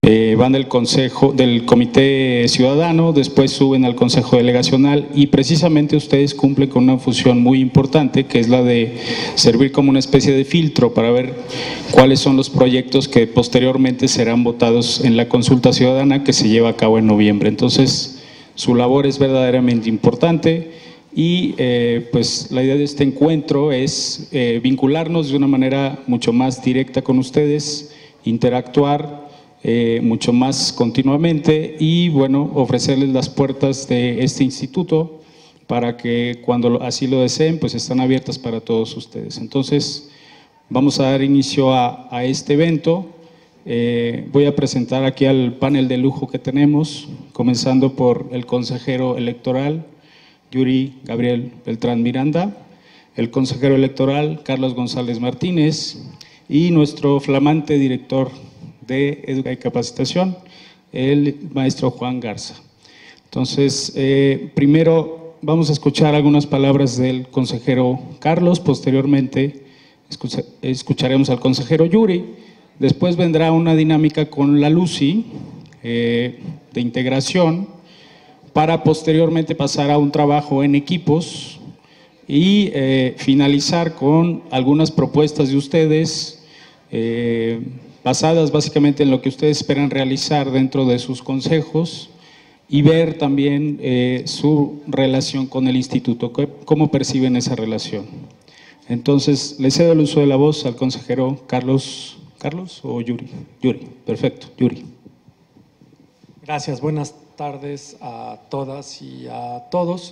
van del consejo, del comité ciudadano, después suben al consejo delegacional y precisamente ustedes cumplen con una función muy importante, que es la de servir como una especie de filtro para ver cuáles son los proyectos que posteriormente serán votados en la consulta ciudadana que se lleva a cabo en noviembre. Entonces, su labor es verdaderamente importante y pues la idea de este encuentro es vincularnos de una manera mucho más directa con ustedes, interactuar mucho más continuamente y bueno, ofrecerles las puertas de este instituto para que cuando así lo deseen, pues están abiertas para todos ustedes. Entonces, vamos a dar inicio a este evento. Voy a presentar aquí al panel de lujo que tenemos, comenzando por el consejero electoral, Yuri Gabriel Beltrán Miranda, el consejero electoral, Carlos González Martínez, y nuestro flamante director de Educación y Capacitación, el maestro Juan Garza. Entonces, primero vamos a escuchar algunas palabras del consejero Carlos, posteriormente escucharemos al consejero Yuri, después vendrá una dinámica con la Lucy de integración para posteriormente pasar a un trabajo en equipos y finalizar con algunas propuestas de ustedes basadas básicamente en lo que ustedes esperan realizar dentro de sus consejos y ver también su relación con el instituto, cómo perciben esa relación. Entonces, le cedo el uso de la voz al consejero Carlos. ¿Carlos o Yuri? Yuri, perfecto, Yuri. Gracias, buenas tardes a todas y a todos.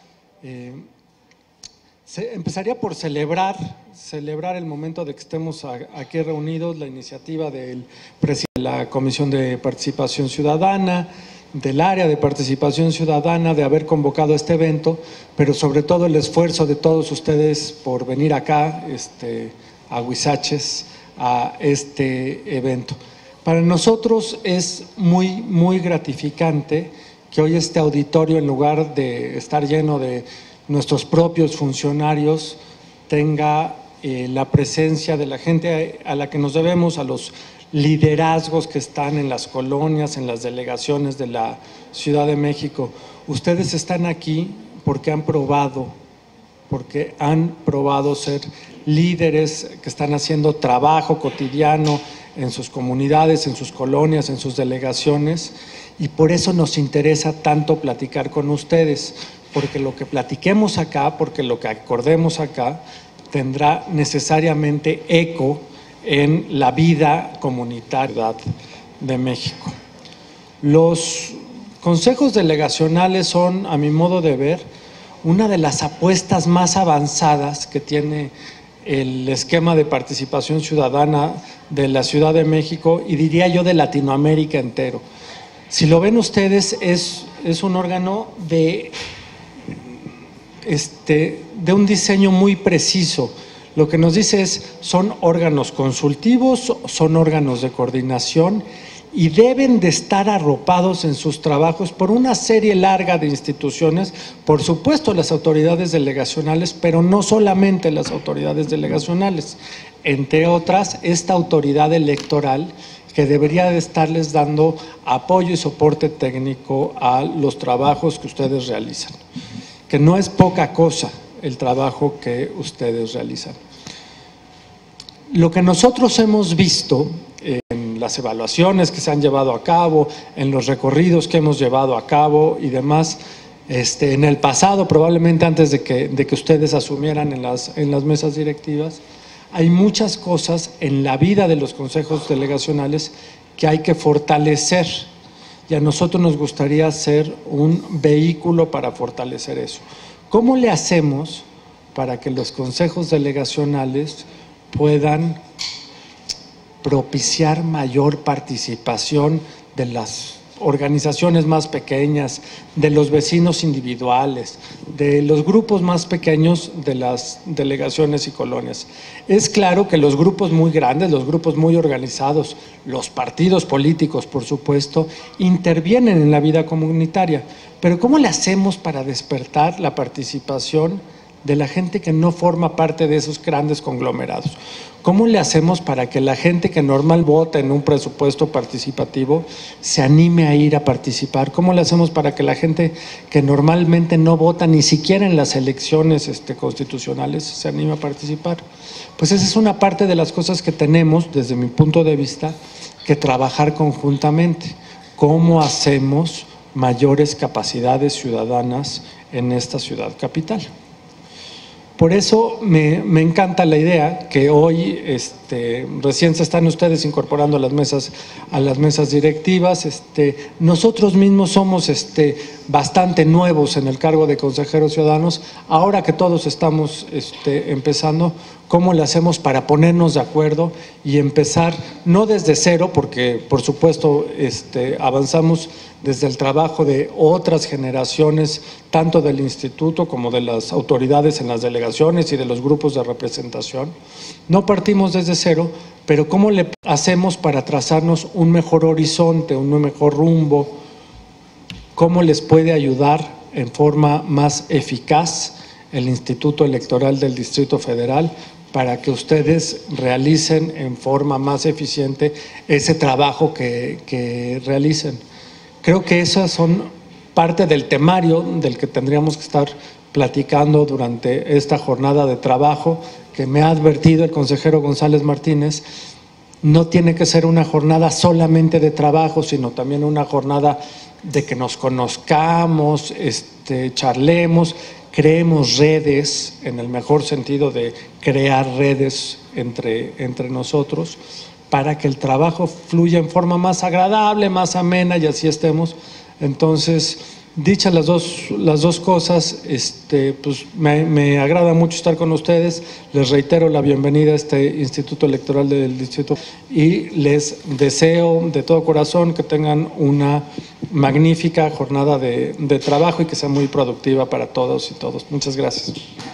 Empezaría por celebrar el momento de que estemos aquí reunidos, la iniciativa del presidente de la Comisión de Participación Ciudadana, del área de participación ciudadana, de haber convocado este evento, pero sobre todo el esfuerzo de todos ustedes por venir acá, a Huizaches, a este evento. Para nosotros es muy gratificante que hoy este auditorio, en lugar de estar lleno de nuestros propios funcionarios, tenga la presencia de la gente a la que nos debemos, a los liderazgos que están en las colonias, en las delegaciones de la Ciudad de México. Ustedes están aquí porque han probado ser líderes que están haciendo trabajo cotidiano en sus comunidades, en sus colonias, en sus delegaciones, y por eso nos interesa tanto platicar con ustedes, porque lo que platiquemos acá, porque lo que acordemos acá, tendrá necesariamente eco en la vida comunitaria de México. Los consejos delegacionales son, a mi modo de ver, una de las apuestas más avanzadas que tiene el esquema de participación ciudadana de la Ciudad de México y diría yo de Latinoamérica entero. Si lo ven ustedes, es un órgano de un diseño muy preciso. Lo que nos dice son órganos consultivos, son órganos de coordinación y deben de estar arropados en sus trabajos por una serie larga de instituciones, por supuesto las autoridades delegacionales, pero no solamente las autoridades delegacionales, entre otras esta autoridad electoral que debería de estarles dando apoyo y soporte técnico a los trabajos que ustedes realizan, que no es poca cosa el trabajo que ustedes realizan. Lo que nosotros hemos visto en las evaluaciones que se han llevado a cabo, en los recorridos que hemos llevado a cabo y demás, en el pasado, probablemente antes de que ustedes asumieran en las mesas directivas, hay muchas cosas en la vida de los consejos delegacionales que hay que fortalecer y a nosotros nos gustaría ser un vehículo para fortalecer eso. ¿Cómo le hacemos para que los consejos delegacionales puedan propiciar mayor participación de las organizaciones más pequeñas, de los vecinos individuales, de los grupos más pequeños de las delegaciones y colonias? Es claro que los grupos muy grandes, los grupos muy organizados, los partidos políticos, por supuesto, intervienen en la vida comunitaria, pero ¿cómo le hacemos para despertar la participación de la gente que no forma parte de esos grandes conglomerados. ¿Cómo le hacemos para que la gente que normal vota en un presupuesto participativo se anime a ir a participar? ¿Cómo le hacemos para que la gente que normalmente no vota ni siquiera en las elecciones constitucionales se anime a participar? Pues esa es una parte de las cosas que tenemos, desde mi punto de vista, que trabajar conjuntamente. ¿Cómo hacemos mayores capacidades ciudadanas en esta ciudad capital? Por eso me encanta la idea que hoy recién se están ustedes incorporando a las mesas directivas. Nosotros mismos somos bastante nuevos en el cargo de consejeros ciudadanos. Ahora que todos estamos empezando, ¿cómo le hacemos para ponernos de acuerdo y empezar, no desde cero, porque por supuesto avanzamos desde el trabajo de otras generaciones, tanto del instituto como de las autoridades en las delegaciones y de los grupos de representación? No partimos desde cero, pero ¿cómo le hacemos para trazarnos un mejor horizonte, un mejor rumbo? ¿Cómo les puede ayudar en forma más eficaz el Instituto Electoral del Distrito Federal para que ustedes realicen en forma más eficiente ese trabajo que realicen? Creo que esas son parte del temario del que tendríamos que estar platicando durante esta jornada de trabajo, que me ha advertido el consejero González Martínez. No tiene que ser una jornada solamente de trabajo, sino también una jornada de que nos conozcamos, charlemos, creemos redes, en el mejor sentido de crear redes entre nosotros, para que el trabajo fluya en forma más agradable, más amena, y así estemos. Entonces, dichas las dos cosas, pues me agrada mucho estar con ustedes. Les reitero la bienvenida a este Instituto Electoral del Distrito y les deseo de todo corazón que tengan una magnífica jornada de trabajo y que sea muy productiva para todos y todos. Muchas gracias.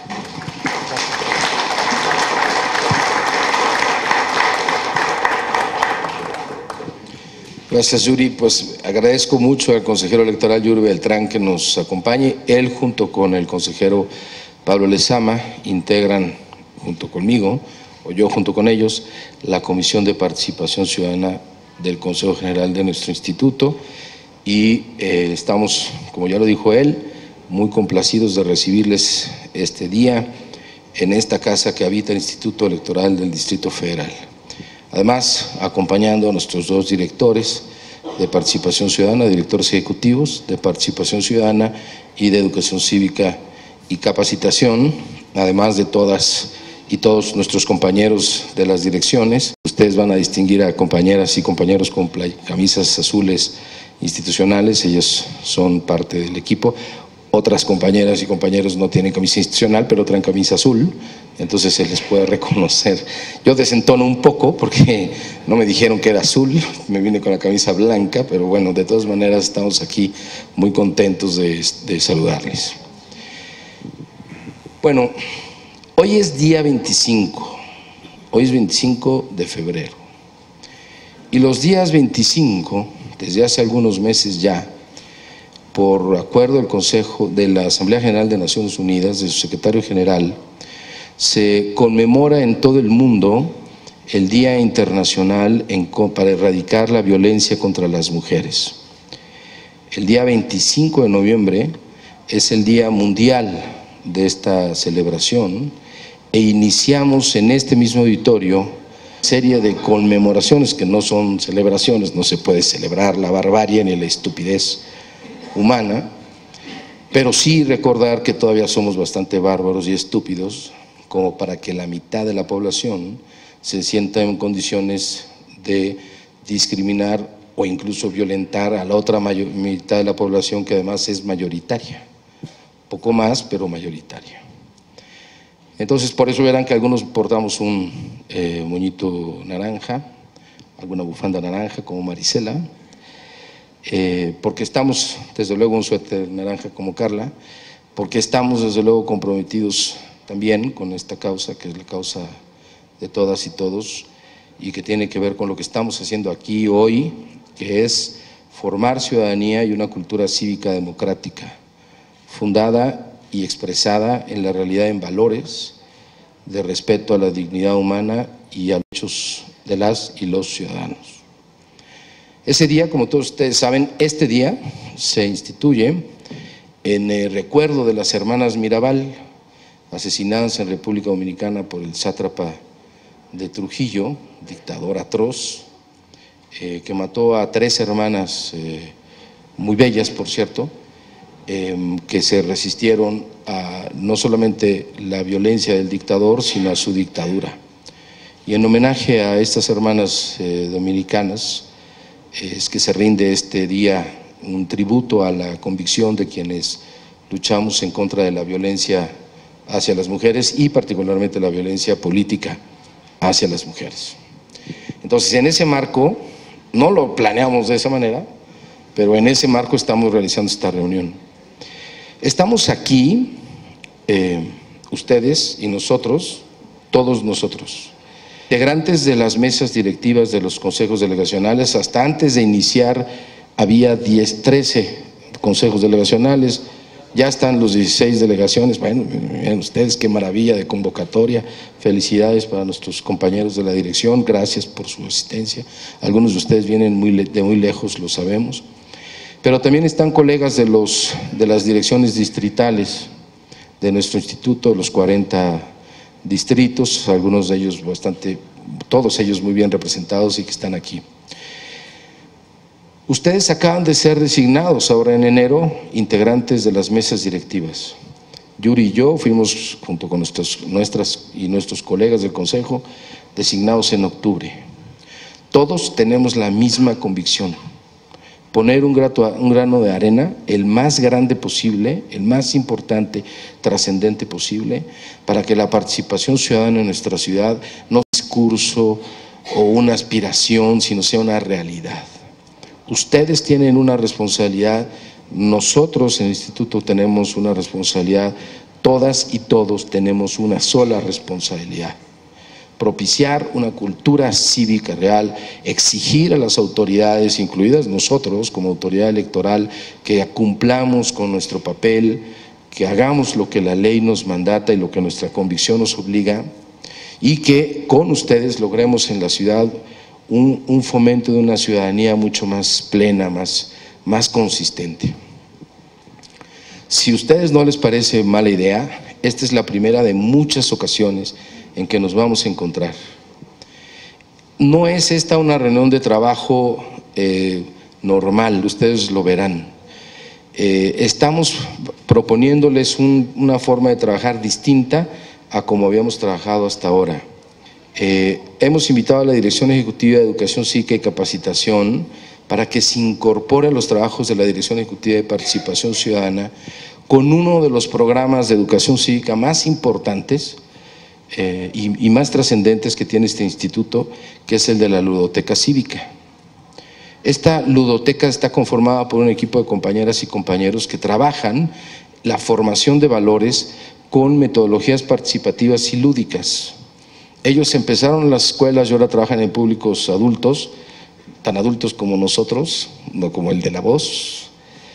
Gracias, Yuri. Pues agradezco mucho al consejero electoral Yuri Beltrán que nos acompañe. Él junto con el consejero Pablo Lezama integran junto conmigo, o yo junto con ellos, la Comisión de Participación Ciudadana del Consejo General de nuestro instituto y estamos, como ya lo dijo él, muy complacidos de recibirles este día en esta casa que habita el Instituto Electoral del Distrito Federal. Además, acompañando a nuestros dos directores de Participación Ciudadana, directores ejecutivos de Participación Ciudadana y de Educación Cívica y Capacitación, además de todas y todos nuestros compañeros de las direcciones. Ustedes van a distinguir a compañeras y compañeros con camisas azules institucionales, ellos son parte del equipo. Otras compañeras y compañeros no tienen camisa institucional, pero traen camisa azul, entonces se les puede reconocer. Yo desentono un poco porque no me dijeron que era azul, me vine con la camisa blanca, pero bueno, de todas maneras estamos aquí muy contentos de saludarles. Bueno, hoy es día 25, hoy es 25 de febrero, y los días 25, desde hace algunos meses ya, por acuerdo del Consejo de la Asamblea General de Naciones Unidas, de su secretario general, se conmemora en todo el mundo el Día Internacional para erradicar la violencia contra las mujeres. El día 25 de noviembre es el Día Mundial de esta celebración e iniciamos en este mismo auditorio serie de conmemoraciones que no son celebraciones, no se puede celebrar la barbarie ni la estupidez humana, pero sí recordar que todavía somos bastante bárbaros y estúpidos como para que la mitad de la población se sienta en condiciones de discriminar o incluso violentar a la otra mitad de la población que además es mayoritaria, poco más pero mayoritaria. Entonces por eso verán que algunos portamos un moñito naranja, alguna bufanda naranja como Marisela, porque estamos, desde luego, un suéter naranja como Carla, porque estamos, desde luego, comprometidos también con esta causa, que es la causa de todas y todos, y que tiene que ver con lo que estamos haciendo aquí hoy, que es formar ciudadanía y una cultura cívica democrática, fundada y expresada en la realidad en valores de respeto a la dignidad humana y a los derechos de las y los ciudadanos. Ese día, como todos ustedes saben, este día se instituye en el recuerdo de las hermanas Mirabal, asesinadas en República Dominicana por el sátrapa de Trujillo, dictador atroz, que mató a 3 hermanas muy bellas, por cierto, que se resistieron a no solamente la violencia del dictador, sino a su dictadura. Y en homenaje a estas hermanas dominicanas es que se rinde este día un tributo a la convicción de quienes luchamos en contra de la violencia hacia las mujeres y particularmente la violencia política hacia las mujeres. Entonces, en ese marco, no lo planeamos de esa manera, pero en ese marco estamos realizando esta reunión. Estamos aquí, ustedes y nosotros, todos nosotros, integrantes de las mesas directivas de los consejos delegacionales. Hasta antes de iniciar había 13 consejos delegacionales, ya están los 16 delegaciones. Bueno, miren ustedes qué maravilla de convocatoria. Felicidades para nuestros compañeros de la dirección, gracias por su asistencia. Algunos de ustedes vienen de muy lejos, lo sabemos. Pero también están colegas de las direcciones distritales de nuestro instituto, los 40 distritos, algunos de ellos todos ellos muy bien representados y que están aquí. Ustedes acaban de ser designados ahora en enero integrantes de las mesas directivas. Yuri y yo fuimos, junto con nuestros colegas del Consejo, designados en octubre. Todos tenemos la misma convicción: poner un grano de arena, el más grande posible, el más importante, trascendente posible, para que la participación ciudadana en nuestra ciudad no sea un discurso o una aspiración, sino sea una realidad. Ustedes tienen una responsabilidad, nosotros en el instituto tenemos una responsabilidad, todas y todos tenemos una sola responsabilidad: propiciar una cultura cívica real, exigir a las autoridades, incluidas nosotros como autoridad electoral, que cumplamos con nuestro papel, que hagamos lo que la ley nos mandata y lo que nuestra convicción nos obliga, y que con ustedes logremos en la ciudad un fomento de una ciudadanía mucho más plena, más consistente. Si a ustedes no les parece mala idea, esta es la primera de muchas ocasiones en que nos vamos a encontrar. No es esta una reunión de trabajo normal, ustedes lo verán. Estamos proponiéndoles una forma de trabajar distinta a como habíamos trabajado hasta ahora. Hemos invitado a la Dirección Ejecutiva de Educación Cívica y Capacitación para que se incorpore a los trabajos de la Dirección Ejecutiva de Participación Ciudadana con uno de los programas de educación cívica más importantes y más trascendentes que tiene este instituto, que es el de la ludoteca cívica. Esta ludoteca está conformada por un equipo de compañeras y compañeros que trabajan la formación de valores con metodologías participativas y lúdicas. Ellos empezaron en las escuelas y ahora trabajan en públicos adultos, tan adultos como nosotros, no como el de La Voz,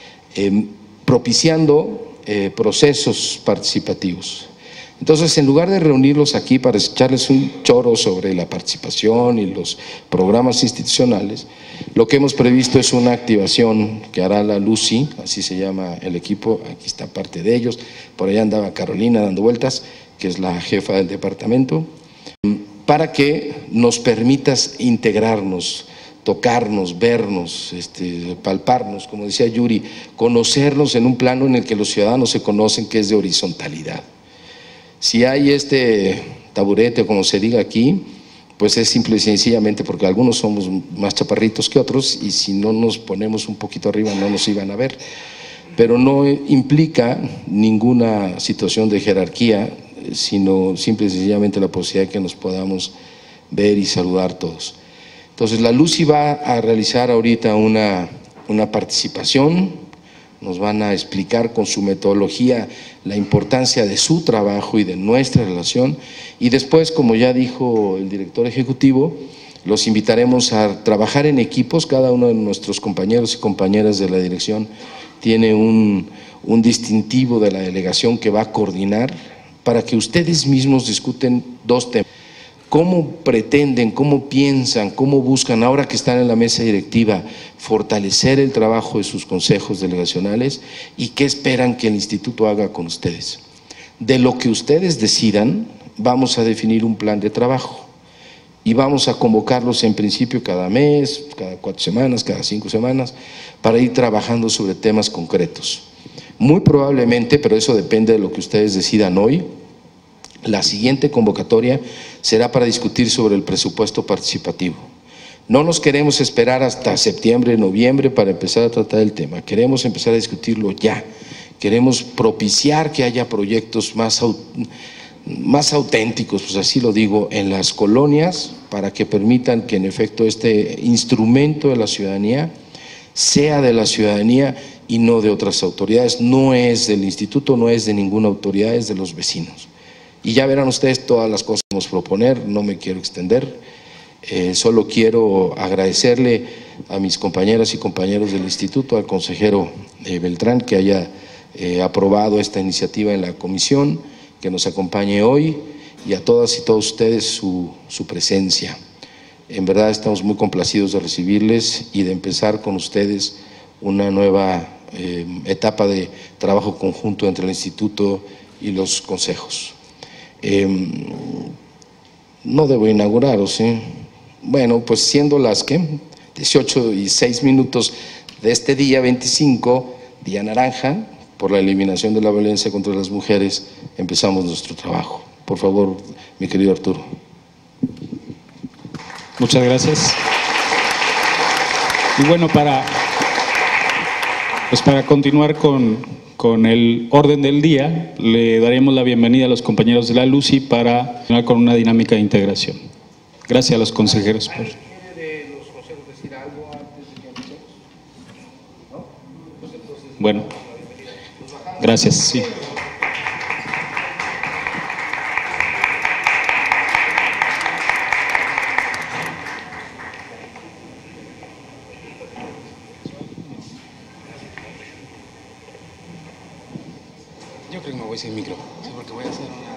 propiciando procesos participativos. Entonces, en lugar de reunirlos aquí para echarles un choro sobre la participación y los programas institucionales, lo que hemos previsto es una activación que hará la Lucy, así se llama el equipo, aquí está parte de ellos, por allá andaba Carolina dando vueltas, que es la jefa del departamento, para que nos permitas integrarnos, tocarnos, vernos, palparnos, como decía Yuri, conocernos en un plano en el que los ciudadanos se conocen, que es de horizontalidad. Si hay este taburete, o como se diga aquí, pues es simple y sencillamente porque algunos somos más chaparritos que otros y si no nos ponemos un poquito arriba no nos iban a ver. Pero no implica ninguna situación de jerarquía, sino simple y sencillamente la posibilidad de que nos podamos ver y saludar todos. Entonces la Lucy va a realizar ahorita una participación, nos van a explicar con su metodología la importancia de su trabajo y de nuestra relación, y después, como ya dijo el director ejecutivo, Los invitaremos a trabajar en equipos. Cada uno de nuestros compañeros y compañeras de la dirección tiene un distintivo de la delegación que va a coordinar para que ustedes mismos discuten dos temas. ¿Cómo pretenden, cómo piensan, cómo buscan, ahora que están en la mesa directiva, fortalecer el trabajo de sus consejos delegacionales y qué esperan que el instituto haga con ustedes? De lo que ustedes decidan, vamos a definir un plan de trabajo y vamos a convocarlos en principio cada mes, cada 4 semanas, cada 5 semanas, para ir trabajando sobre temas concretos. Muy probablemente, pero eso depende de lo que ustedes decidan hoy, la siguiente convocatoria será para discutir sobre el presupuesto participativo. No nos queremos esperar hasta septiembre, noviembre para empezar a tratar el tema. Queremos empezar a discutirlo ya. Queremos propiciar que haya proyectos más auténticos, pues así lo digo, en las colonias, para que permitan que en efecto este instrumento de la ciudadanía sea de la ciudadanía y no de otras autoridades. No es del instituto, no es de ninguna autoridad, es de los vecinos. Y ya verán ustedes todas las cosas que vamos a proponer, no me quiero extender, solo quiero agradecerle a mis compañeras y compañeros del instituto, al consejero Beltrán, que haya aprobado esta iniciativa en la comisión, que nos acompañe hoy, y a todas y todos ustedes su presencia. En verdad estamos muy complacidos de recibirles y de empezar con ustedes una nueva etapa de trabajo conjunto entre el instituto y los consejos. No debo inaugurar, ¿o sí? Bueno, pues siendo las 18:06 de este día 25, día naranja, por la eliminación de la violencia contra las mujeres, empezamos nuestro trabajo. Por favor, mi querido Arturo. Muchas gracias. Y bueno, para continuar con el orden del día, le daremos la bienvenida a los compañeros de la LUCI para continuar con una dinámica de integración. Gracias a los consejeros. Bueno, gracias. Sí. Yo creo que me voy sin micro, sí, porque voy a hacer una...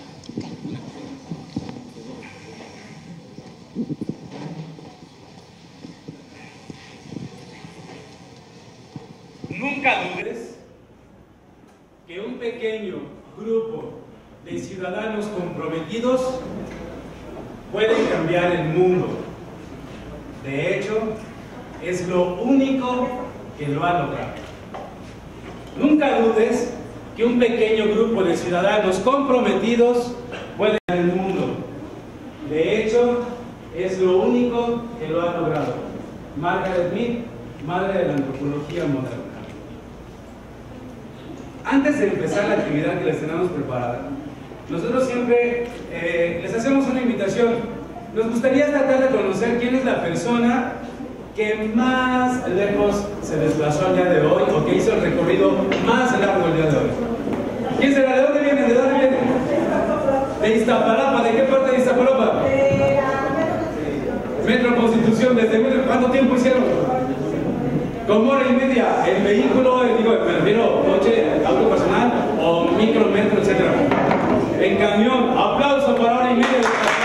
Nunca dudes que un pequeño grupo de ciudadanos comprometidos pueden cambiar el mundo. De hecho, es lo único que lo ha logrado. Nunca dudes que un pequeño grupo de ciudadanos comprometidos puede cambiar el mundo. De hecho, es lo único que lo ha logrado. Margaret Mead, madre de la antropología moderna. Antes de empezar la actividad que les tenemos preparada, nosotros siempre les hacemos una invitación. Nos gustaría tratar de conocer quién es la persona que más lejos se desplazó el día de hoy o que hizo el recorrido más largo el día de hoy. ¿Quién será? ¿De dónde vienen? ¿De dónde vienen? De Iztapalapa. ¿De qué parte de Iztapalapa? Metro Constitución. ¿Desde cuánto tiempo hicieron? Como hora y media. El vehículo, me refiero coche, auto personal o micro, metro, etc. En camión. Aplauso para hora y media.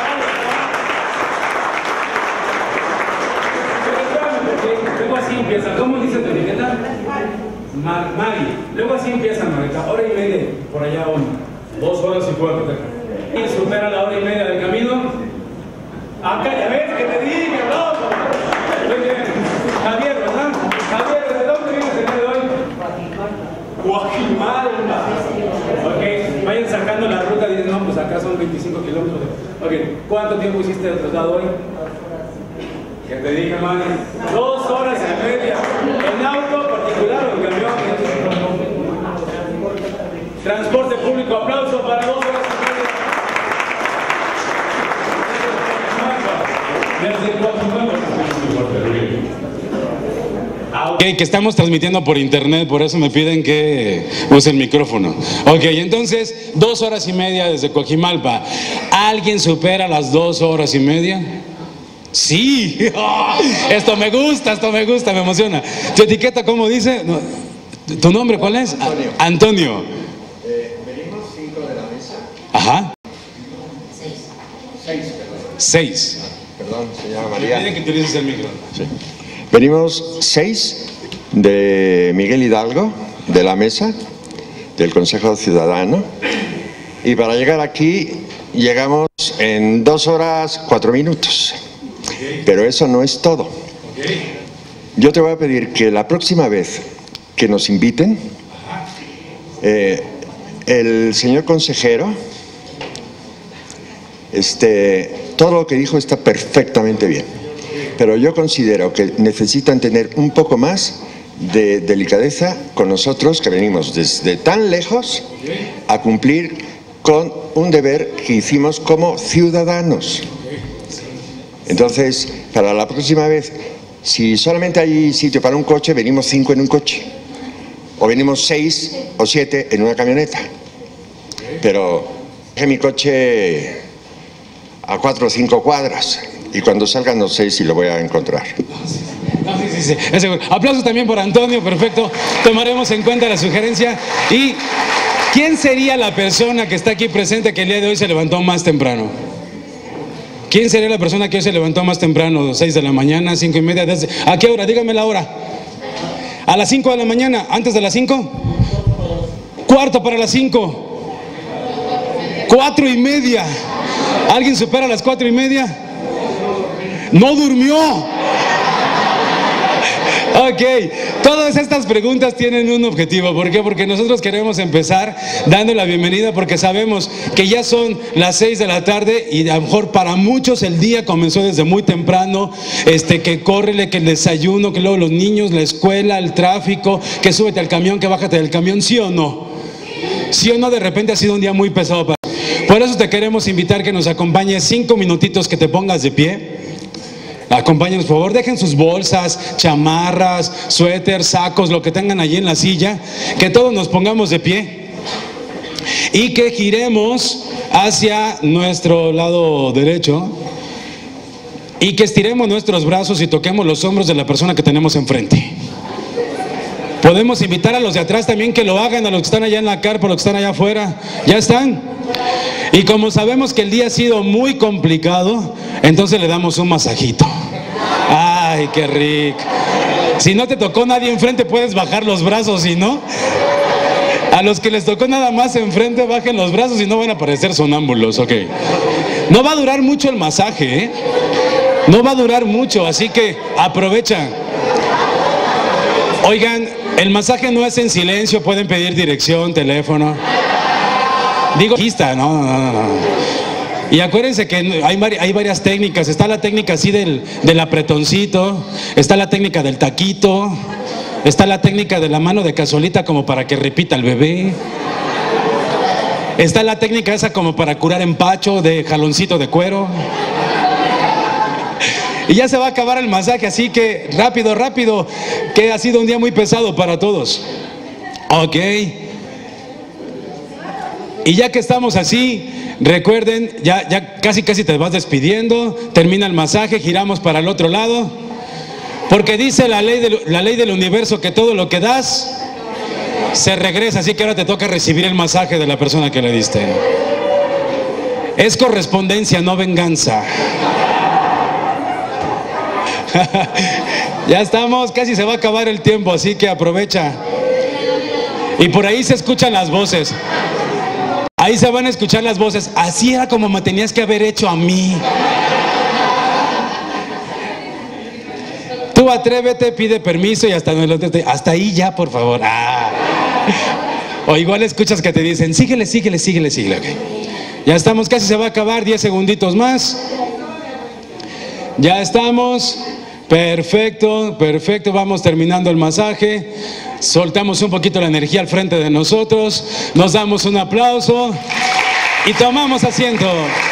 Luego así empieza. ¿Cómo dice tu etiqueta? Mari. Luego así empiezan, Marita. Hora y media. Por allá 2 horas y cuarto. ¿Y supera la hora y media del camino? Acá ya ves que te dije, aplauso. Muy bien. Javier, ¿verdad? Javier, ¿de dónde vienes el día de hoy? Coajimalpa. Ok, vayan sacando la ruta y dicen, no, pues acá son 25 kilómetros. Ok, ¿cuánto tiempo hiciste el traslado hoy? ¿Qué te dije, Mani? 2 horas y media. ¿En auto particular o en camión? Transporte público, aplauso para 2 horas y media. Ok, que estamos transmitiendo por internet, por eso me piden que use el micrófono. Ok, entonces, 2 horas y media desde Coajimalpa. ¿Alguien supera las 2 horas y media? Sí, esto me gusta, me emociona. ¿Tu etiqueta cómo dice? No, ¿tu nombre cuál es? Antonio. Antonio. Venimos 5 de la mesa. Ajá. 6, 6. perdón, señora María. Tiene que utilices el micro. Sí. Venimos 6 de Miguel Hidalgo, de la mesa, del Consejo Ciudadano. Y para llegar aquí llegamos en 2 horas 4 minutos. Pero eso no es todo. Yo te voy a pedir que la próxima vez que nos inviten, el señor consejero, todo lo que dijo está perfectamente bien, pero yo considero que necesitan tener un poco más de delicadeza con nosotros, que venimos desde tan lejos a cumplir con un deber que hicimos como ciudadanos. Entonces, para la próxima vez, si solamente hay sitio para un coche, venimos 5 en un coche, o venimos 6 o 7 en una camioneta. Pero dejé mi coche a 4 o 5 cuadras, y cuando salgan no sé si lo voy a encontrar. No, sí, es seguro. Aplausos también por Antonio, perfecto. Tomaremos en cuenta la sugerencia. ¿Y quién sería la persona que está aquí presente que el día de hoy se levantó más temprano? ¿Quién sería la persona que hoy se levantó más temprano? 6 de la mañana, 5 y media. ¿A qué hora? Dígame la hora. ¿A las 5 de la mañana? ¿Antes de las 5? Cuarto para las 5. 4 y media. ¿Alguien supera las 4 y media? No durmió. Ok, todas estas preguntas tienen un objetivo. ¿Por qué? Porque nosotros queremos empezar dando la bienvenida, porque sabemos que ya son las 6 de la tarde y a lo mejor para muchos el día comenzó desde muy temprano, que córrele, que el desayuno, que luego los niños, la escuela, el tráfico, que súbete al camión, que bájate del camión, ¿sí o no? ¿Sí o no? De repente ha sido un día muy pesado para... Por eso te queremos invitar que nos acompañes 5 minutitos, que te pongas de pie. Acompáñenos, por favor, dejen sus bolsas, chamarras, suéter, sacos, lo que tengan allí en la silla, que todos nos pongamos de pie y que giremos hacia nuestro lado derecho y que estiremos nuestros brazos y toquemos los hombros de la persona que tenemos enfrente. Podemos invitar a los de atrás también que lo hagan, a los que están allá en la carpa, a los que están allá afuera. ¿Ya están? Y como sabemos que el día ha sido muy complicado, entonces le damos un masajito. ¡Ay, qué rico! Si no te tocó nadie enfrente, puedes bajar los brazos, si no, a los que les tocó nada más enfrente, bajen los brazos y no van a parecer sonámbulos, ok. No va a durar mucho el masaje, ¿eh? No va a durar mucho, así que aprovecha. Oigan, el masaje no es en silencio, pueden pedir dirección, teléfono. Digo, aquí está, no. Y acuérdense que hay varias técnicas. Está la técnica así del apretoncito, está la técnica del taquito, está la técnica de la mano de cazuelita como para que repita el bebé. Está la técnica esa como para curar empacho de jaloncito de cuero. Y ya se va a acabar el masaje, así que rápido, que ha sido un día muy pesado para todos. Ok. Y ya que estamos así, recuerden, ya casi te vas despidiendo, termina el masaje, giramos para el otro lado, porque dice la ley del universo que todo lo que das se regresa, así que ahora te toca recibir el masaje de la persona que le diste. Es correspondencia, no venganza. Ya estamos, casi se va a acabar el tiempo, así que aprovecha. Y por ahí se escuchan las voces. Ahí se van a escuchar las voces. Así era como me tenías que haber hecho a mí. Tú atrévete, pide permiso y hasta ahí ya, por favor. O igual escuchas que te dicen, síguele. Okay. Ya estamos, casi se va a acabar, 10 segunditos más. Ya estamos. Perfecto, vamos terminando el masaje. Soltamos un poquito la energía al frente de nosotros, nos damos un aplauso y tomamos asiento.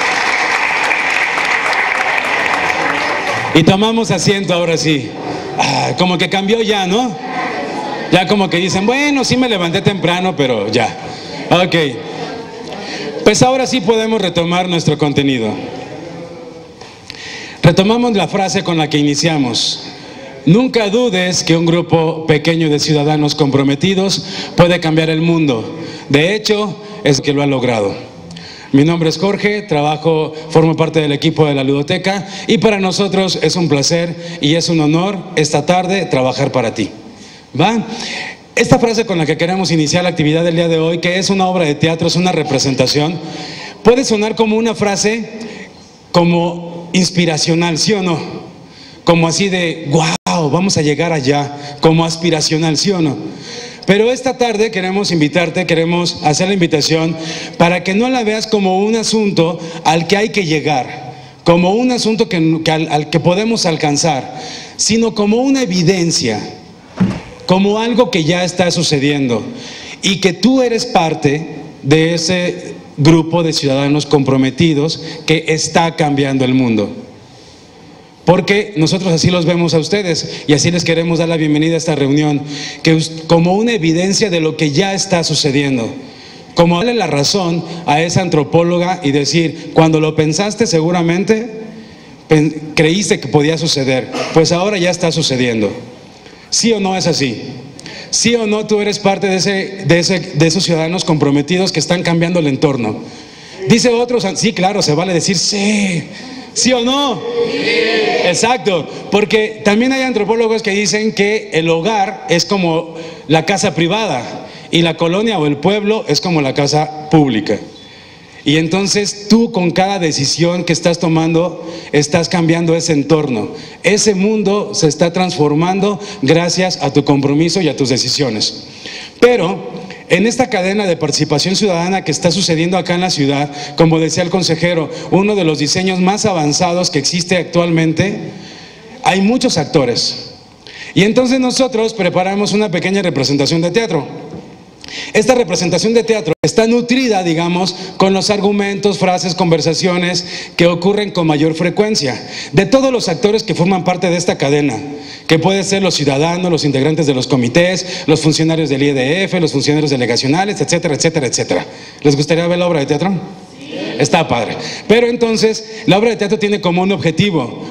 Y tomamos asiento ahora sí. Como que cambió ya, ¿no? Ya como que dicen, bueno, sí me levanté temprano, pero ya. Ok. Pues ahora sí podemos retomar nuestro contenido. Retomamos la frase con la que iniciamos. Nunca dudes que un grupo pequeño de ciudadanos comprometidos puede cambiar el mundo. De hecho, es que lo ha logrado. Mi nombre es Jorge, formo parte del equipo de la Ludoteca y para nosotros es un placer y es un honor esta tarde trabajar para ti. ¿Va? Esta frase con la que queremos iniciar la actividad del día de hoy, que es una obra de teatro, es una representación, puede sonar como una frase como inspiracional, ¿sí o no? Como así de, wow, vamos a llegar allá, como aspiracional, ¿sí o no? Pero esta tarde queremos invitarte, queremos hacer la invitación para que no la veas como un asunto al que hay que llegar, como un asunto al que podemos alcanzar, sino como una evidencia, como algo que ya está sucediendo y que tú eres parte de ese grupo de ciudadanos comprometidos que está cambiando el mundo. Porque nosotros así los vemos a ustedes y así les queremos dar la bienvenida a esta reunión, como una evidencia de lo que ya está sucediendo. Como darle la razón a esa antropóloga y decir, cuando lo pensaste seguramente creíste que podía suceder, pues ahora ya está sucediendo. ¿Sí o no es así? ¿Sí o no tú eres parte de esos ciudadanos comprometidos que están cambiando el entorno? Dice otros, sí, claro, se vale decir sí. ¿Sí o no? Sí. Exacto, porque también hay antropólogos que dicen que el hogar es como la casa privada y la colonia o el pueblo es como la casa pública. Y entonces tú con cada decisión que estás tomando estás cambiando ese entorno. Ese mundo se está transformando gracias a tu compromiso y a tus decisiones. Pero en esta cadena de participación ciudadana que está sucediendo acá en la ciudad, como decía el consejero, uno de los diseños más avanzados que existe actualmente, hay muchos actores. Y entonces nosotros preparamos una pequeña representación de teatro. Esta representación de teatro está nutrida, digamos, con los argumentos, frases, conversaciones que ocurren con mayor frecuencia de todos los actores que forman parte de esta cadena, que pueden ser los ciudadanos, los integrantes de los comités, los funcionarios del IEDF, los funcionarios delegacionales, etcétera, etcétera, etcétera. ¿Les gustaría ver la obra de teatro? Sí. Está padre. Pero entonces, la obra de teatro tiene como un objetivo,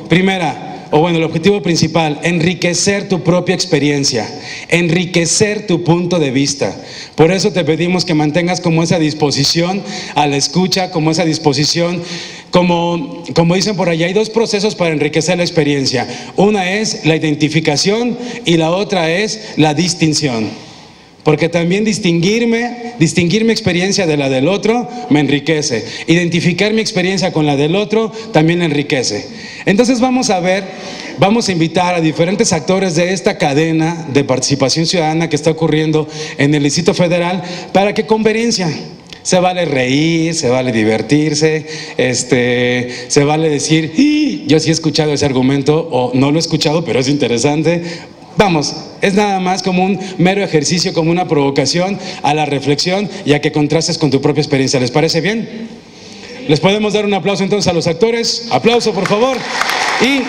el objetivo principal, enriquecer tu propia experiencia, enriquecer tu punto de vista. Por eso te pedimos que mantengas como esa disposición a la escucha, como esa disposición, como dicen por allá, hay dos procesos para enriquecer la experiencia. Una es la identificación y la otra es la distinción. Porque también distinguir mi experiencia de la del otro me enriquece. Identificar mi experiencia con la del otro también enriquece. Entonces vamos a invitar a diferentes actores de esta cadena de participación ciudadana que está ocurriendo en el Distrito Federal para que converencia. Se vale reír, se vale divertirse, se vale decir, yo sí he escuchado ese argumento o no lo he escuchado, pero es interesante. Vamos, es nada más como un mero ejercicio, como una provocación a la reflexión y a que contrastes con tu propia experiencia. ¿Les parece bien? ¿Les podemos dar un aplauso entonces a los actores? Aplauso, por favor. Y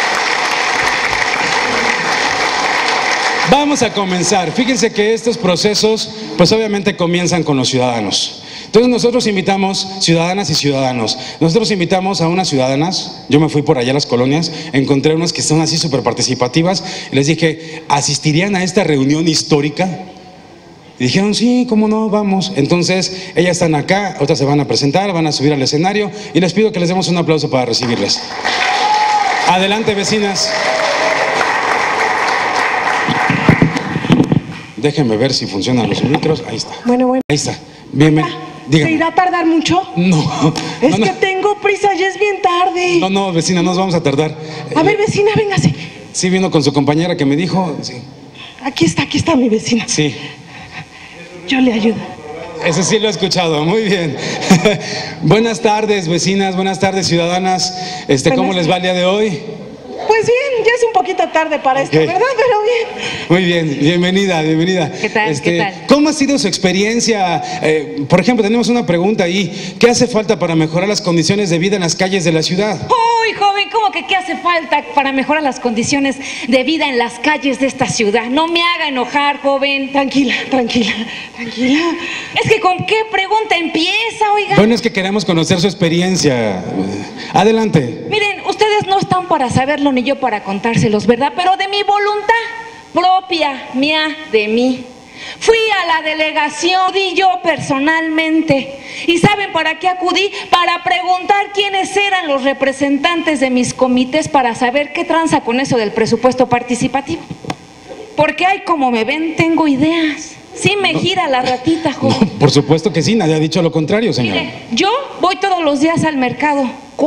vamos a comenzar. Fíjense que estos procesos, pues obviamente comienzan con los ciudadanos. Entonces nosotros invitamos ciudadanas y ciudadanos. Nosotros invitamos a unas ciudadanas. Yo me fui por allá a las colonias, encontré unas que son así súper participativas. Y les dije, ¿asistirían a esta reunión histórica? Y dijeron, sí, cómo no, vamos. Entonces ellas están acá, otras se van a presentar, van a subir al escenario. Y les pido que les demos un aplauso para recibirles. Adelante, vecinas. Déjenme ver si funcionan los micros. Ahí está. Bueno. Ahí está. Bienvenido. ¿Se irá a tardar mucho? No. Es que tengo prisa, ya es bien tarde. No, vecina, no nos vamos a tardar. A ver, vecina, véngase. Sí, vino con su compañera que me dijo. Sí. Aquí está mi vecina. Sí. Yo le ayudo. Eso sí lo he escuchado, muy bien. Buenas tardes, vecinas, buenas tardes, ciudadanas. ¿Cómo les va el día de hoy? Pues bien, ya es un poquito tarde para esto, ¿verdad? Pero bien. Muy bien, bienvenida. ¿Qué tal? ¿Qué tal? ¿Cómo ha sido su experiencia? Por ejemplo, tenemos una pregunta ahí. ¿Qué hace falta para mejorar las condiciones de vida en las calles de la ciudad? Uy, joven, ¿cómo que qué hace falta para mejorar las condiciones de vida en las calles de esta ciudad? No me haga enojar, joven. Tranquila. Es que ¿con qué pregunta empieza, oiga? Bueno, es que queremos conocer su experiencia. Adelante. Miren, ustedes no están son para saberlo ni yo para contárselos, ¿verdad? Pero de mi voluntad propia, mía, de mí. Fui a la delegación, di yo personalmente. ¿Y saben para qué acudí? Para preguntar quiénes eran los representantes de mis comités para saber qué tranza con eso del presupuesto participativo. Porque ay, como me ven, tengo ideas. Sí me gira la ratita, joven. No, por supuesto que sí, nadie ha dicho lo contrario, señora. Mire, yo voy todos los días al mercado.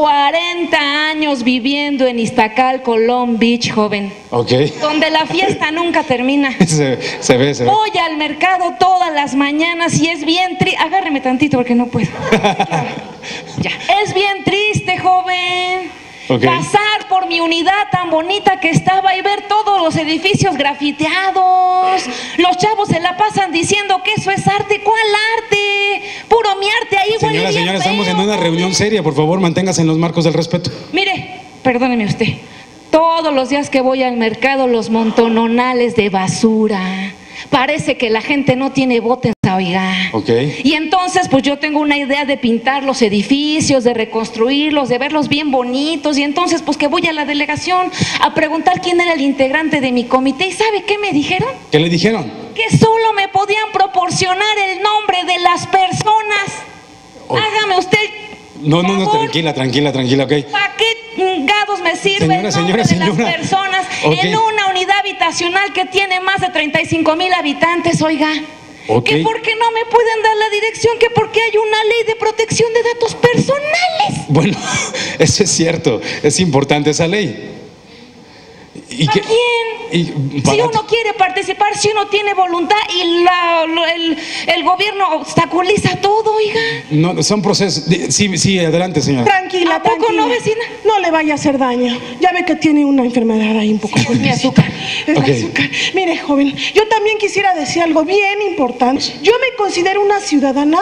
40 años viviendo en Iztacalco, Long Beach, joven. Ok. Donde la fiesta nunca termina. Se ve. Voy al mercado todas las mañanas y es bien triste. Agárreme tantito porque no puedo. Ya. Es bien triste, joven. Okay. Pasar por mi unidad tan bonita que estaba y ver todos los edificios grafiteados. Los chavos se la pasan diciendo que eso es arte. ¿Cuál arte? Puro mi arte ahí, güey. Señora, estamos en una reunión seria. Por favor, manténgase en los marcos del respeto. Mire, perdóneme usted. Todos los días que voy al mercado, los montononales de basura. Parece que la gente no tiene botes, oiga. Okay. Y entonces, pues yo tengo una idea de pintar los edificios, de reconstruirlos, de verlos bien bonitos. Y entonces, pues que voy a la delegación a preguntar quién era el integrante de mi comité. ¿Y sabe qué me dijeron? ¿Qué le dijeron? Que solo me podían proporcionar el nombre de las personas. Hágame usted. No, tranquila, ok. ¿Para qué chingados me sirve el nombre de las personas en una unidad habitacional que tiene más de 35,000 habitantes, oiga? Que por qué no me pueden dar la dirección, que porque hay una ley de protección de datos personales. Bueno, eso es cierto, es importante esa ley. ¿A quién? Si uno quiere participar, si uno tiene voluntad y el gobierno obstaculiza todo, oiga. No, son procesos. Sí, adelante, señora. Tranquila, ¿A poco no, vecina? No le vaya a hacer daño. Ya ve que tiene una enfermedad ahí un poco fuerte. Mi azúcar. Es el azúcar. Mire, joven, yo también quisiera decir algo bien importante. Yo me considero una ciudadana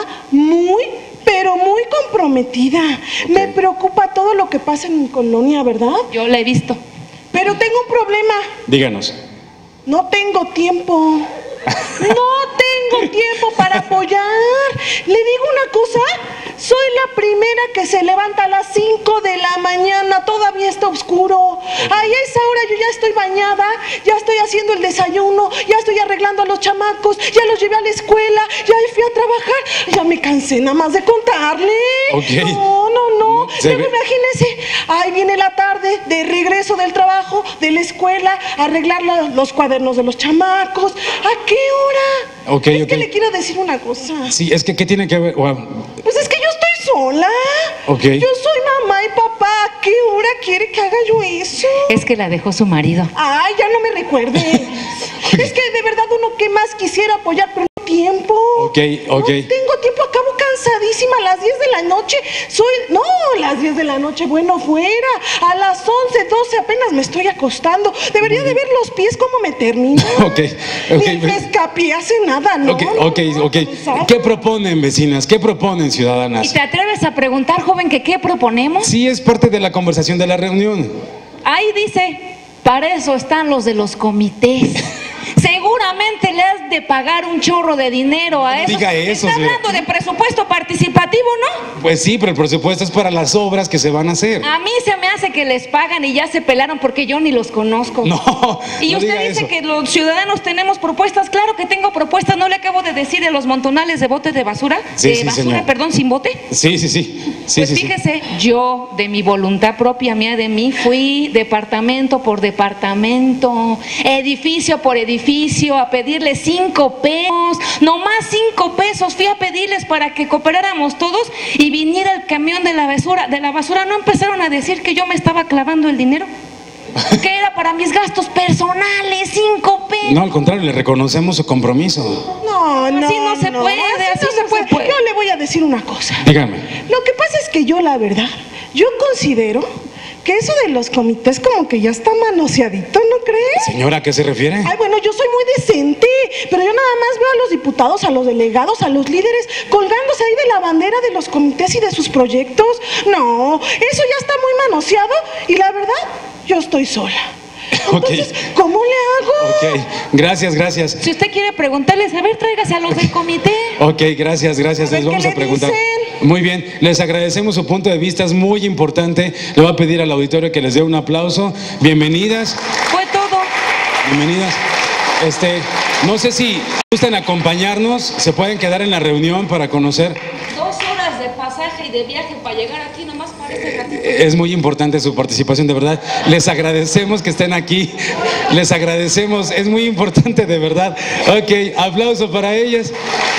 pero muy comprometida. Me preocupa todo lo que pasa en mi colonia, ¿verdad? Yo la he visto. Pero tengo un problema. Díganos. No tengo tiempo. No tengo tiempo para apoyar. Le digo una cosa, soy la primera que se levanta a las 5 de la mañana, todavía está oscuro. Ahí a esa hora yo ya estoy bañada, ya estoy haciendo el desayuno, ya estoy arreglando a los chamacos, ya los llevé a la escuela, ya fui a trabajar, ya me cansé nada más de contarle. No. Luego imagínese, ahí viene la tarde de regreso del trabajo, de la escuela, arreglar los cuadernos de los chamacos. ¿A qué hora? Que le quiero decir una cosa. Sí, es que ¿qué tiene que ver? Pues es que yo estoy sola. Yo soy mamá y papá. ¿A qué hora quiere que haga yo eso? Es que la dejó su marido. Ay, ya no me recuerde. Es que de verdad uno que más quisiera apoyar, pero no tengo tiempo. No tengo tiempo, acabo cansadísima a las 10 de la noche. Las 10 de la noche, bueno, fuera. A las 11, 12 apenas me estoy acostando. Debería de ver los pies cómo me terminan. Ni el pescapié hace nada, ¿no? ¿Qué proponen, vecinas? ¿Qué proponen, ciudadanas? ¿Y te atreves a preguntar, joven, que qué proponemos? Sí, es parte de la conversación de la reunión. Ahí dice, para eso están los de los comités. Seguramente le has de pagar un chorro de dinero a eso. Diga eso. Está hablando de presupuesto participativo, ¿no? Pues sí, pero el presupuesto es para las obras que se van a hacer. A mí se me hace que les pagan y ya se pelaron porque yo ni los conozco. No. Y usted dice que los ciudadanos tenemos propuestas. Claro que tengo propuestas. ¿No le acabo de decir de los montonales de botes de basura? Señor. Perdón, sin bote. Sí. Pues fíjese, yo de mi voluntad propia, mía de mí, fui departamento por departamento, edificio por edificio, a pedirle 5 pesos, nomás 5 pesos, fui a pedirles para que cooperáramos todos y viniera el camión de la basura, ¿no empezaron a decir que yo me estaba clavando el dinero? Que era para mis gastos personales, 5 pesos. No, al contrario, le reconocemos su compromiso. Así no se puede. Yo le voy a decir una cosa. Dígame. Lo que pasa es que yo, la verdad, yo considero que eso de los comités como que ya está manoseadito, ¿no crees? Señora, ¿a qué se refiere? Ay, bueno, yo soy muy decente, pero yo nada más veo a los diputados, a los delegados, a los líderes colgándose ahí de la bandera de los comités y de sus proyectos. No, eso ya está muy manoseado y la verdad, yo estoy sola. Entonces, ¿cómo le hago? Gracias. Si usted quiere preguntarles, a ver, tráigase a los del comité. Gracias, les vamos a preguntar. Dicen? Muy bien, les agradecemos su punto de vista, es muy importante. Le voy a pedir al auditorio que les dé un aplauso. Bienvenidas. Fue todo. Bienvenidas. No sé si gustan acompañarnos, se pueden quedar en la reunión para conocer. 2 horas de pasaje y de viaje para llegar aquí, nomás parece ratito. Es muy importante su participación, de verdad. Les agradecemos que estén aquí. Les agradecemos, es muy importante, de verdad. Ok, aplauso para ellas.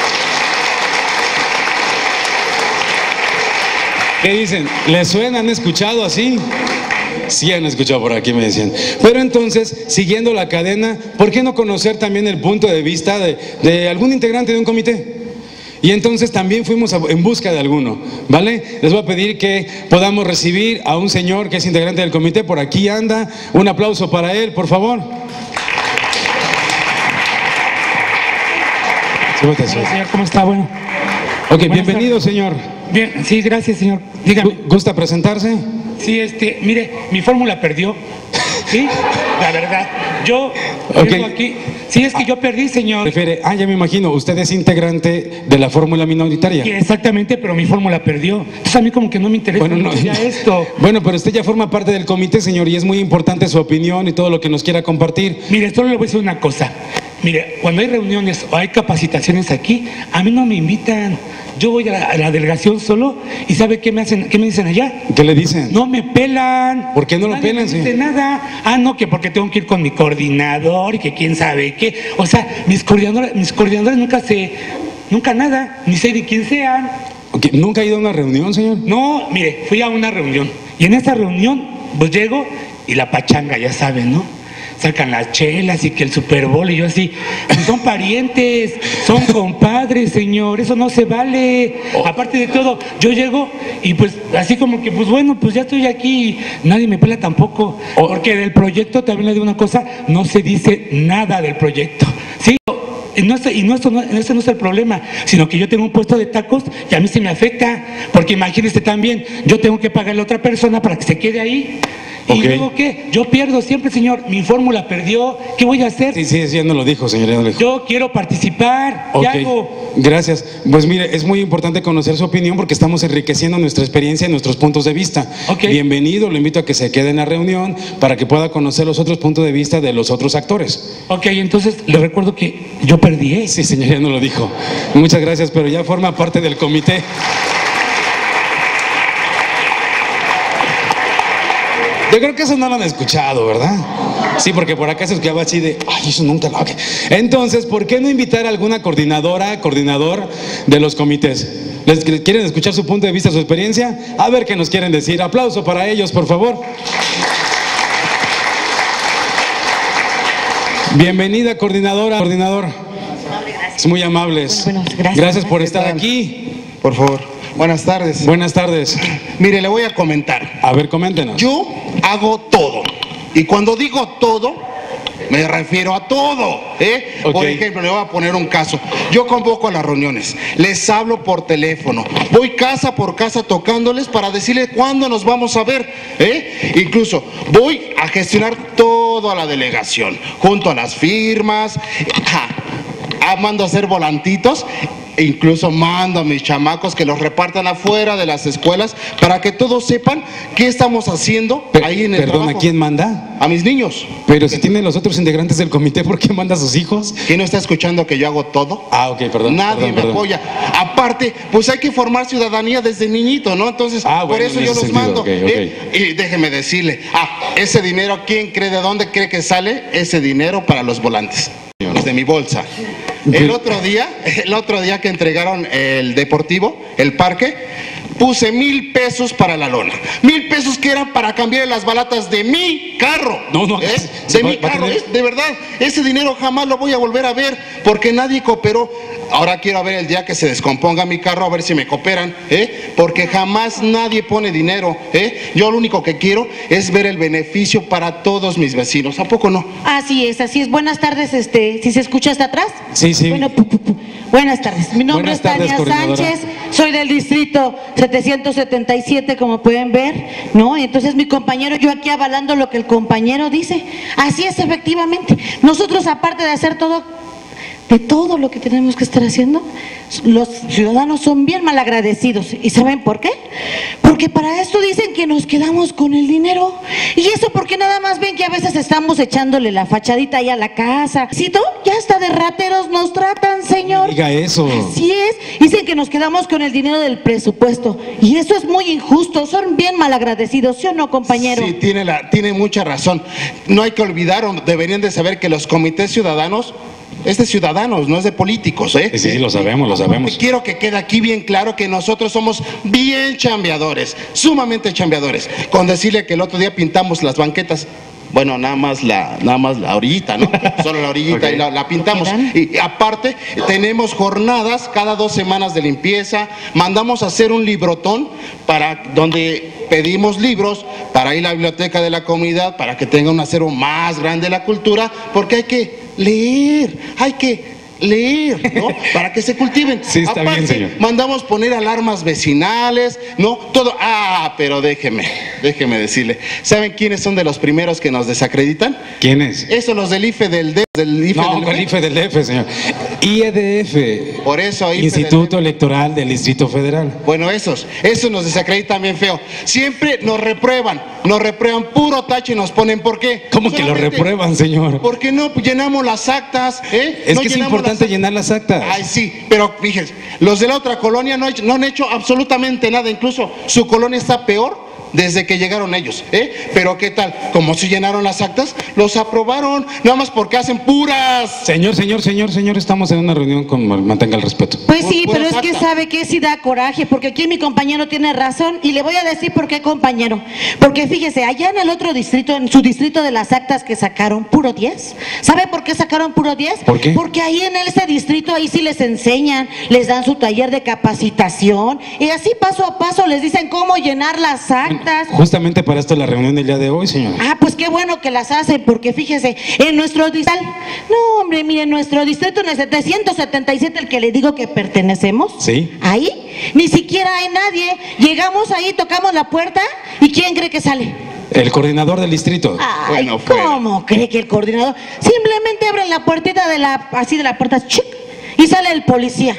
¿Qué dicen? ¿Les suena? ¿Han escuchado así? Sí han escuchado por aquí, me decían. Pero entonces, siguiendo la cadena, ¿por qué no conocer también el punto de vista de algún integrante de un comité? Y entonces también fuimos en busca de alguno, ¿vale? Les voy a pedir que podamos recibir a un señor que es integrante del comité. Por aquí anda. Un aplauso para él, por favor. Hola, señor, ¿cómo está? Bueno. Ok, bienvenido, señor. Bien, sí, gracias, señor. Dígame. ¿Gusta presentarse? Sí, mire, mi fórmula perdió. Sí, la verdad. Yo vengo aquí. Sí, es que yo perdí, señor. Ya me imagino, usted es integrante de la fórmula minoritaria. Sí, exactamente, pero mi fórmula perdió. Entonces a mí como que no me interesa esto. Bueno, pero usted ya forma parte del comité, señor, y es muy importante su opinión y todo lo que nos quiera compartir. Mire, solo le voy a decir una cosa. Mire, cuando hay reuniones o hay capacitaciones aquí, a mí no me invitan. Yo voy a la delegación solo y ¿sabe qué me dicen allá? ¿Qué le dicen? No me pelan. ¿Por qué no lo pelan, señor? No dice nada. No, que porque tengo que ir con mi coordinador y que quién sabe qué. O sea, mis coordinadores nunca nada, ni sé de quién sean. Okay. ¿Nunca ha ido a una reunión, señor? No, mire, fui a una reunión y en esa reunión pues llego y la pachanga, ya saben, ¿no? Sacan las chelas y que el Super Bowl y yo así, pues son parientes, son compadres, señor, eso no se vale. Aparte de todo, yo llego y pues así como que pues bueno, pues ya estoy aquí, nadie me pela tampoco, porque del proyecto también le digo una cosa, no se dice nada del proyecto, ¿sí? Ese no es el problema, sino que yo tengo un puesto de tacos y a mí se me afecta, porque imagínese también, yo tengo que pagarle a otra persona para que se quede ahí. ¿Y luego qué? Yo pierdo siempre, señor. Mi fórmula perdió. ¿Qué voy a hacer? Sí, ya no lo dijo, señor. Ya no lo dijo. Yo quiero participar. ¿Qué hago? Gracias. Pues mire, es muy importante conocer su opinión porque estamos enriqueciendo nuestra experiencia y nuestros puntos de vista. Bienvenido, lo invito a que se quede en la reunión para que pueda conocer los otros puntos de vista de los otros actores. Ok, entonces le recuerdo que yo perdí, ¿eh? Sí, señor, ya no lo dijo. Muchas gracias, pero ya forma parte del comité. Yo creo que eso no lo han escuchado, ¿verdad? Sí, porque por acá se escuchaba así de, eso nunca lo... Entonces, ¿por qué no invitar a alguna coordinador de los comités? ¿Quieren escuchar su punto de vista, su experiencia? A ver qué nos quieren decir. Aplauso para ellos, por favor. Bienvenida, coordinador. Es muy amables. Bueno, gracias por estar aquí. Por favor. Buenas tardes. Buenas tardes. Mire, le voy a comentar. A ver, coméntenos. Yo hago todo. Y cuando digo todo, me refiero a todo. Por ejemplo, le voy a poner un caso. Yo convoco a las reuniones, les hablo por teléfono, voy casa por casa tocándoles para decirles cuándo nos vamos a ver. Incluso voy a gestionar todo a la delegación, junto a las firmas, mando a hacer volantitos. E incluso mando a mis chamacos que los repartan afuera de las escuelas para que todos sepan qué estamos haciendo ahí en el trabajo. Perdón, ¿a quién manda? A mis niños. Pero si tienen los otros integrantes del comité, ¿por qué manda a sus hijos? ¿Quién no está escuchando que yo hago todo? Ok, perdón. Nadie me apoya. Aparte, pues hay que formar ciudadanía desde niñito, ¿no? Entonces, por eso yo los mando. Y déjeme decirle, ese dinero, ¿quién cree de dónde cree que sale ese dinero para los volantes? De mi bolsa. El otro día que entregaron el deportivo, el parque, puse 1,000 pesos para la lona. 1,000 pesos que eran para cambiar las balatas de mi carro. De mi carro. De verdad, ese dinero jamás lo voy a volver a ver porque nadie cooperó. Ahora quiero ver el día que se descomponga mi carro, a ver si me cooperan, porque jamás nadie pone dinero. Yo lo único que quiero es ver el beneficio para todos mis vecinos. ¿A poco no? Así es. Buenas tardes, ¿si se escucha hasta atrás? Sí. Bueno, buenas tardes. Mi nombre es Tania Sánchez, soy del distrito 777, como pueden ver, ¿no? Y entonces mi compañero, yo aquí avalando lo que el compañero dice. Así es, efectivamente. Nosotros, aparte de hacer todo, de todo lo que tenemos que estar haciendo, los ciudadanos son bien malagradecidos. ¿Y saben por qué? Porque para esto dicen que nos quedamos con el dinero. Y eso porque nada más ven que a veces estamos echándole la fachadita ahí a la casa. Si no, ya hasta de rateros nos tratan, señor. Diga eso. Así es. Dicen que nos quedamos con el dinero del presupuesto. Y eso es muy injusto. Son bien malagradecidos, ¿sí o no, compañero? Sí, tiene mucha razón. No hay que olvidar, o deberían de saber que los comités ciudadanos es de ciudadanos, no es de políticos, ¿eh? Sí, lo sabemos, lo sabemos. Quiero que quede aquí bien claro que nosotros somos bien chambeadores, sumamente chambeadores. Con decirle que el otro día pintamos las banquetas. Bueno, nada más la orillita, ¿no? Solo la orillita. Okay. Y la pintamos. Y aparte, tenemos jornadas cada 2 semanas de limpieza. Mandamos a hacer un librotón donde pedimos libros para ir a la biblioteca de la comunidad, para que tenga un acervo más grande de la cultura, porque hay que leer, ¿no? Para que se cultiven. Sí, está aparte, bien, señor. Mandamos poner alarmas vecinales, ¿no? Todo. Pero déjeme decirle. ¿Saben quiénes son de los primeros que nos desacreditan? ¿Quiénes? Eso, los del IFE del DF. No, el IFE del DF, señor. IEDF. Por eso, IFE Instituto Electoral del Distrito Federal. Bueno, esos nos desacreditan bien feo. Siempre nos reprueban puro tache y nos ponen, ¿por qué? ¿Cómo que lo reprueban, señor? Porque no llenamos las actas, ¿eh? Es que es importante llenar las actas. Ay, sí, pero fíjense, los de la otra colonia no han hecho absolutamente nada, incluso su colonia está peor desde que llegaron ellos, ¿eh? Pero ¿qué tal? Como si llenaron las actas, los aprobaron, nada más porque hacen puras. Señor, estamos en una reunión mantenga el respeto. Pues sí, pero es que sabe que sí da coraje, porque aquí mi compañero tiene razón, y le voy a decir por qué, compañero. Porque fíjese, allá en el otro distrito, en su distrito de las actas que sacaron puro 10, ¿sabe por qué sacaron puro 10? ¿Por qué? Porque ahí en ese distrito, ahí sí les enseñan, les dan su taller de capacitación, y así paso a paso les dicen cómo llenar las actas. Justamente para esto es la reunión del día de hoy, señora. Pues qué bueno que las hacen, porque fíjese, en nuestro distrito, no hombre, mire, en nuestro distrito, en el 777, el que le digo que pertenecemos, sí, ahí ni siquiera hay nadie. Llegamos ahí, tocamos la puerta, ¿y quién cree que sale? El coordinador del distrito. Bueno, ¿cómo cree que el coordinador? Simplemente abren la puertita de la puerta, ¡chic! Y sale el policía.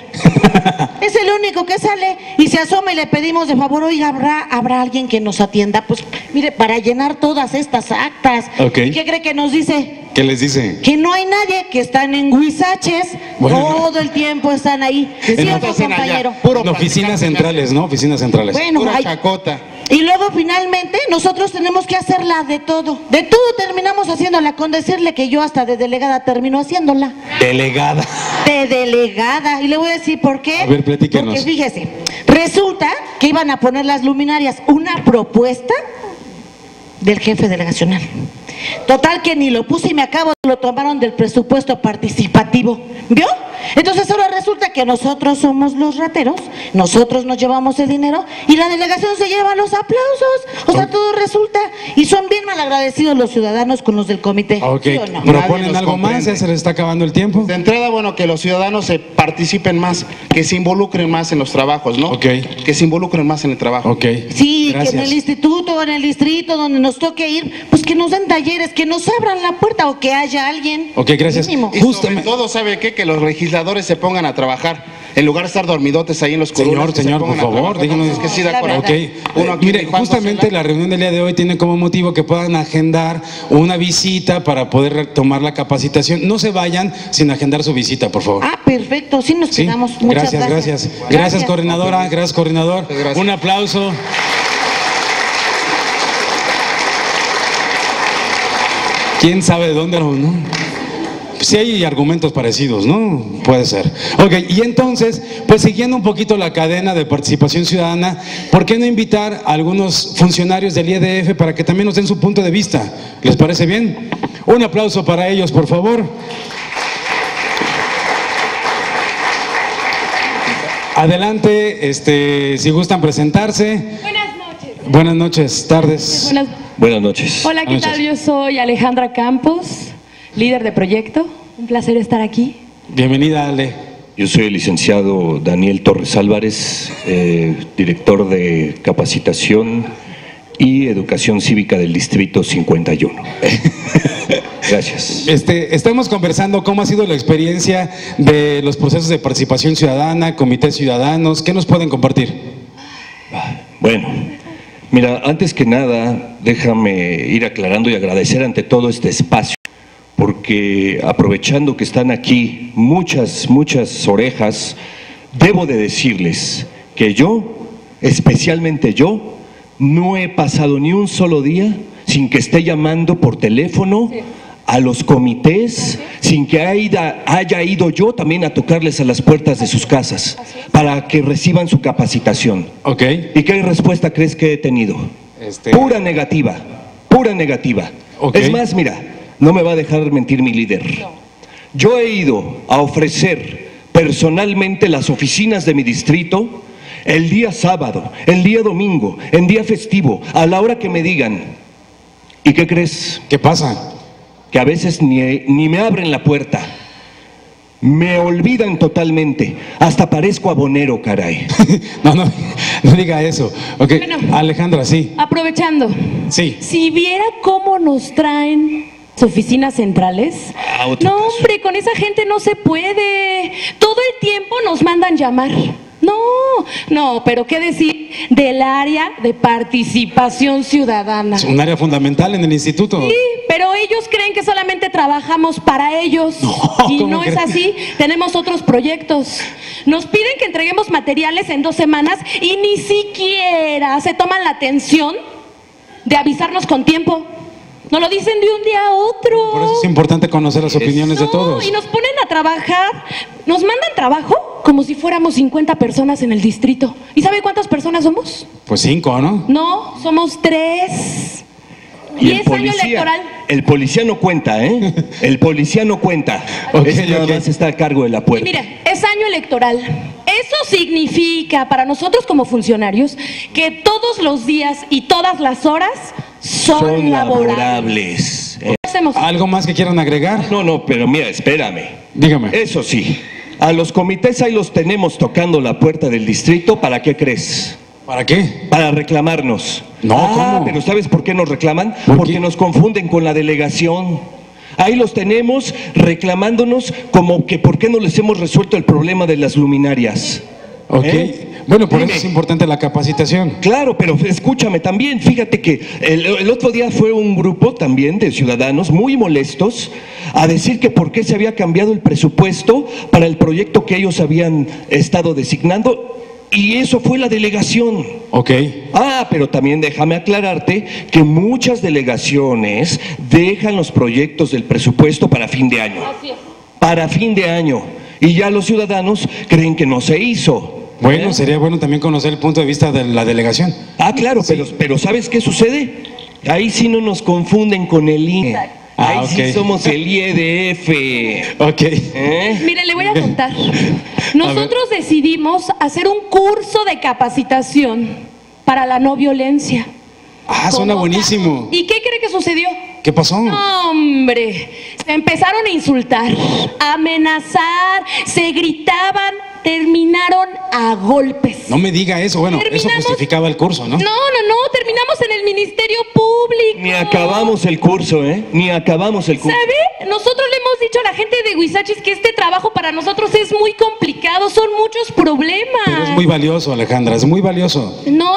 Es el único que sale y se asoma y le pedimos de favor, oiga, ¿habrá alguien que nos atienda? Pues mire, para llenar todas estas actas. Okay. ¿Y qué cree que nos dice? ¿Qué les dice? Que no hay nadie, que están en huizaches, todo el tiempo están ahí. Siempre, compañero. Oficinas centrales, ¿no? Oficinas centrales. Bueno, pura chacota. Y luego finalmente nosotros tenemos que hacerla de todo. De todo terminamos haciéndola, con decirle que yo hasta de delegada termino haciéndola. ¿Delegada? De delegada. Y le voy a decir por qué. A ver, platíquenos. Porque fíjese, resulta que iban a poner las luminarias, una propuesta del jefe delegacional. Total que ni lo puse y lo tomaron del presupuesto participativo. ¿Vio? Entonces ahora resulta que nosotros somos los rateros, nosotros nos llevamos el dinero y la delegación se lleva los aplausos. O sea, todo resulta, y son bien malagradecidos los ciudadanos con los del comité. Ok, ¿sí o no? ¿proponen algo más? ¿Ya se les está acabando el tiempo? De entrada, bueno, que los ciudadanos se participen más, que se involucren más en los trabajos, ¿no? Ok. Que se involucren más en el trabajo. Ok. Sí, gracias. que en el instituto, en el distrito donde nos toque ir, pues que nos den talleres, que nos abran la puerta o que haya alguien. Ok, gracias. Mínimo. Y sobre todo, ¿sabe qué? Que los legisladores se pongan a trabajar. En lugar de estar dormidotes ahí en los curules. Señor, por favor, díganos. Es que sí, de acuerdo. Okay. Mire, justamente la reunión del día de hoy tiene como motivo que puedan agendar una visita para poder tomar la capacitación. No se vayan sin agendar su visita, por favor. Perfecto, sí nos quedamos. Muchas gracias. Gracias, coordinadora. Gracias, coordinador. Gracias. Un aplauso. ¿Quién sabe de dónde no? Sí hay argumentos parecidos, ¿no? Puede ser. Ok, y entonces, pues siguiendo un poquito la cadena de participación ciudadana, ¿por qué no invitar a algunos funcionarios del IEDF para que también nos den su punto de vista? ¿Les parece bien? Un aplauso para ellos, por favor. Adelante, si gustan presentarse. Buenas noches. Buenas noches, tardes. Buenas noches. Hola, ¿qué tal? Yo soy Alejandra Campos, líder de proyecto. Un placer estar aquí. Bienvenida, Ale. Yo soy el licenciado Daniel Torres Álvarez, director de capacitación y Educación Cívica del Distrito 51. Gracias. Estamos conversando cómo ha sido la experiencia de los procesos de participación ciudadana, comités ciudadanos. ¿Qué nos pueden compartir? Bueno, mira, antes que nada, déjame ir aclarando y agradecer ante todo este espacio, porque aprovechando que están aquí muchas orejas, debo de decirles que yo, especialmente yo, no he pasado ni un solo día sin que esté llamando por teléfono a los comités, sin que haya ido yo también a tocarles a las puertas de sus casas para que reciban su capacitación. Ok. ¿Y qué respuesta crees que he tenido? Pura negativa, pura negativa. Okay. Es más, mira, no me va a dejar mentir mi líder. Yo he ido a ofrecer personalmente las oficinas de mi distrito el día sábado, el día domingo, en día festivo, a la hora que me digan. ¿Y qué crees? ¿Qué pasa? Que a veces ni me abren la puerta. Me olvidan totalmente. Hasta parezco abonero, caray. No diga eso. Ok, bueno, Alejandra, sí. Aprovechando. Sí. Si viera cómo nos traen oficinas centrales. No, hombre, con esa gente no se puede. Todo el tiempo nos mandan llamar. No, pero qué decir del área de participación ciudadana. Es un área fundamental en el instituto. Sí, pero ellos creen que solamente trabajamos para ellos. Y no es así, tenemos otros proyectos. Nos piden que entreguemos materiales en 2 semanas y ni siquiera se toman la atención de avisarnos con tiempo. Nos lo dicen de un día a otro. Por eso es importante conocer las opiniones de todos. Y nos ponen a trabajar, nos mandan trabajo como si fuéramos 50 personas en el distrito. ¿Y sabe cuántas personas somos? Pues 5, ¿no? No, somos 3. Y el policía, el policía no cuenta, ¿eh? El policía no cuenta. Nada más está a cargo de la puerta. Mire, es año electoral. Eso significa para nosotros como funcionarios que todos los días y todas las horas son laborables. ¿Algo más que quieran agregar? No, pero mira, espérame. Dígame. Eso sí, a los comités ahí los tenemos tocando la puerta del distrito. ¿Para qué crees? ¿Para qué? Para reclamarnos. No, ¿cómo? Pero ¿sabes por qué nos reclaman? Porque nos confunden con la delegación. Ahí los tenemos reclamándonos como que por qué no les hemos resuelto el problema de las luminarias. Ok. Bueno, por eso es importante la capacitación. Claro, pero escúchame también, fíjate que el otro día fue un grupo también de ciudadanos muy molestos a decir que por qué se había cambiado el presupuesto para el proyecto que ellos habían estado designando. Y eso fue la delegación. Ok. Pero también déjame aclararte que muchas delegaciones dejan los proyectos del presupuesto para fin de año. Para fin de año. Y ya los ciudadanos creen que no se hizo. Bueno, sería bueno también conocer el punto de vista de la delegación. Claro, sí. pero ¿sabes qué sucede? Ahí sí no nos confunden con el INE. Ahí sí somos el IEDF. Ok. Mire, le voy a contar. Nosotros decidimos hacer un curso de capacitación para la no violencia. Suena buenísimo. ¿Y qué cree que sucedió? ¿Qué pasó? No, hombre, se empezaron a insultar, a amenazar, se gritaban, terminaron a golpes. No me diga eso, bueno, eso justificaba el curso, ¿no? No, terminamos en el Ministerio Público. Ni acabamos el curso, Ni acabamos el curso. ¿Sabe? Nosotros le hemos dicho a la gente de Huizaches que este trabajo para nosotros es muy complicado, son muchos problemas. Pero es muy valioso, Alejandra, es muy valioso. No.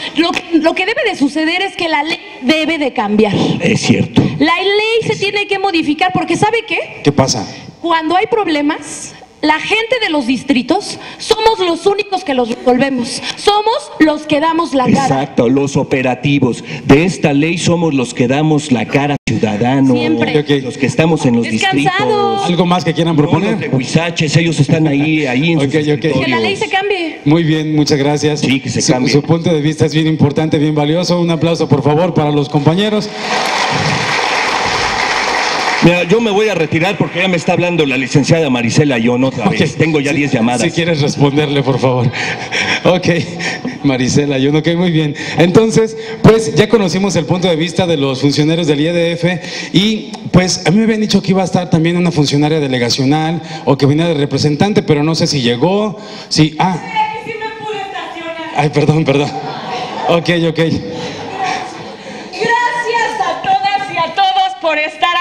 Lo que debe de suceder es que la ley debe de cambiar. Es cierto. La ley se tiene que modificar porque ¿sabe qué? ¿Qué pasa? Cuando hay problemas, la gente de los distritos somos los únicos que los resolvemos. Somos los que damos la cara. Exacto, los operativos. De esta ley somos los que damos la cara ciudadanos. Siempre. Los que estamos en los distritos. ¿Algo más que quieran proponer? Los de Huizaches, ellos están ahí en sus territorios. Que la ley se cambie. Muy bien, muchas gracias. Sí, que se cambie. Su punto de vista es bien importante, bien valioso. Un aplauso, por favor, para los compañeros. Mira, yo me voy a retirar porque ya me está hablando la licenciada Marisela Ayón otra vez. Tengo ya 10 llamadas. Si quieres responderle, por favor. Ok, Marisela Ayón, ok, muy bien. Entonces, pues ya conocimos el punto de vista de los funcionarios del IEDF y pues a mí me habían dicho que iba a estar también una funcionaria delegacional o que venía de representante, pero no sé si llegó. Sí, Sí me pude estacionar. Ay, perdón. Ok.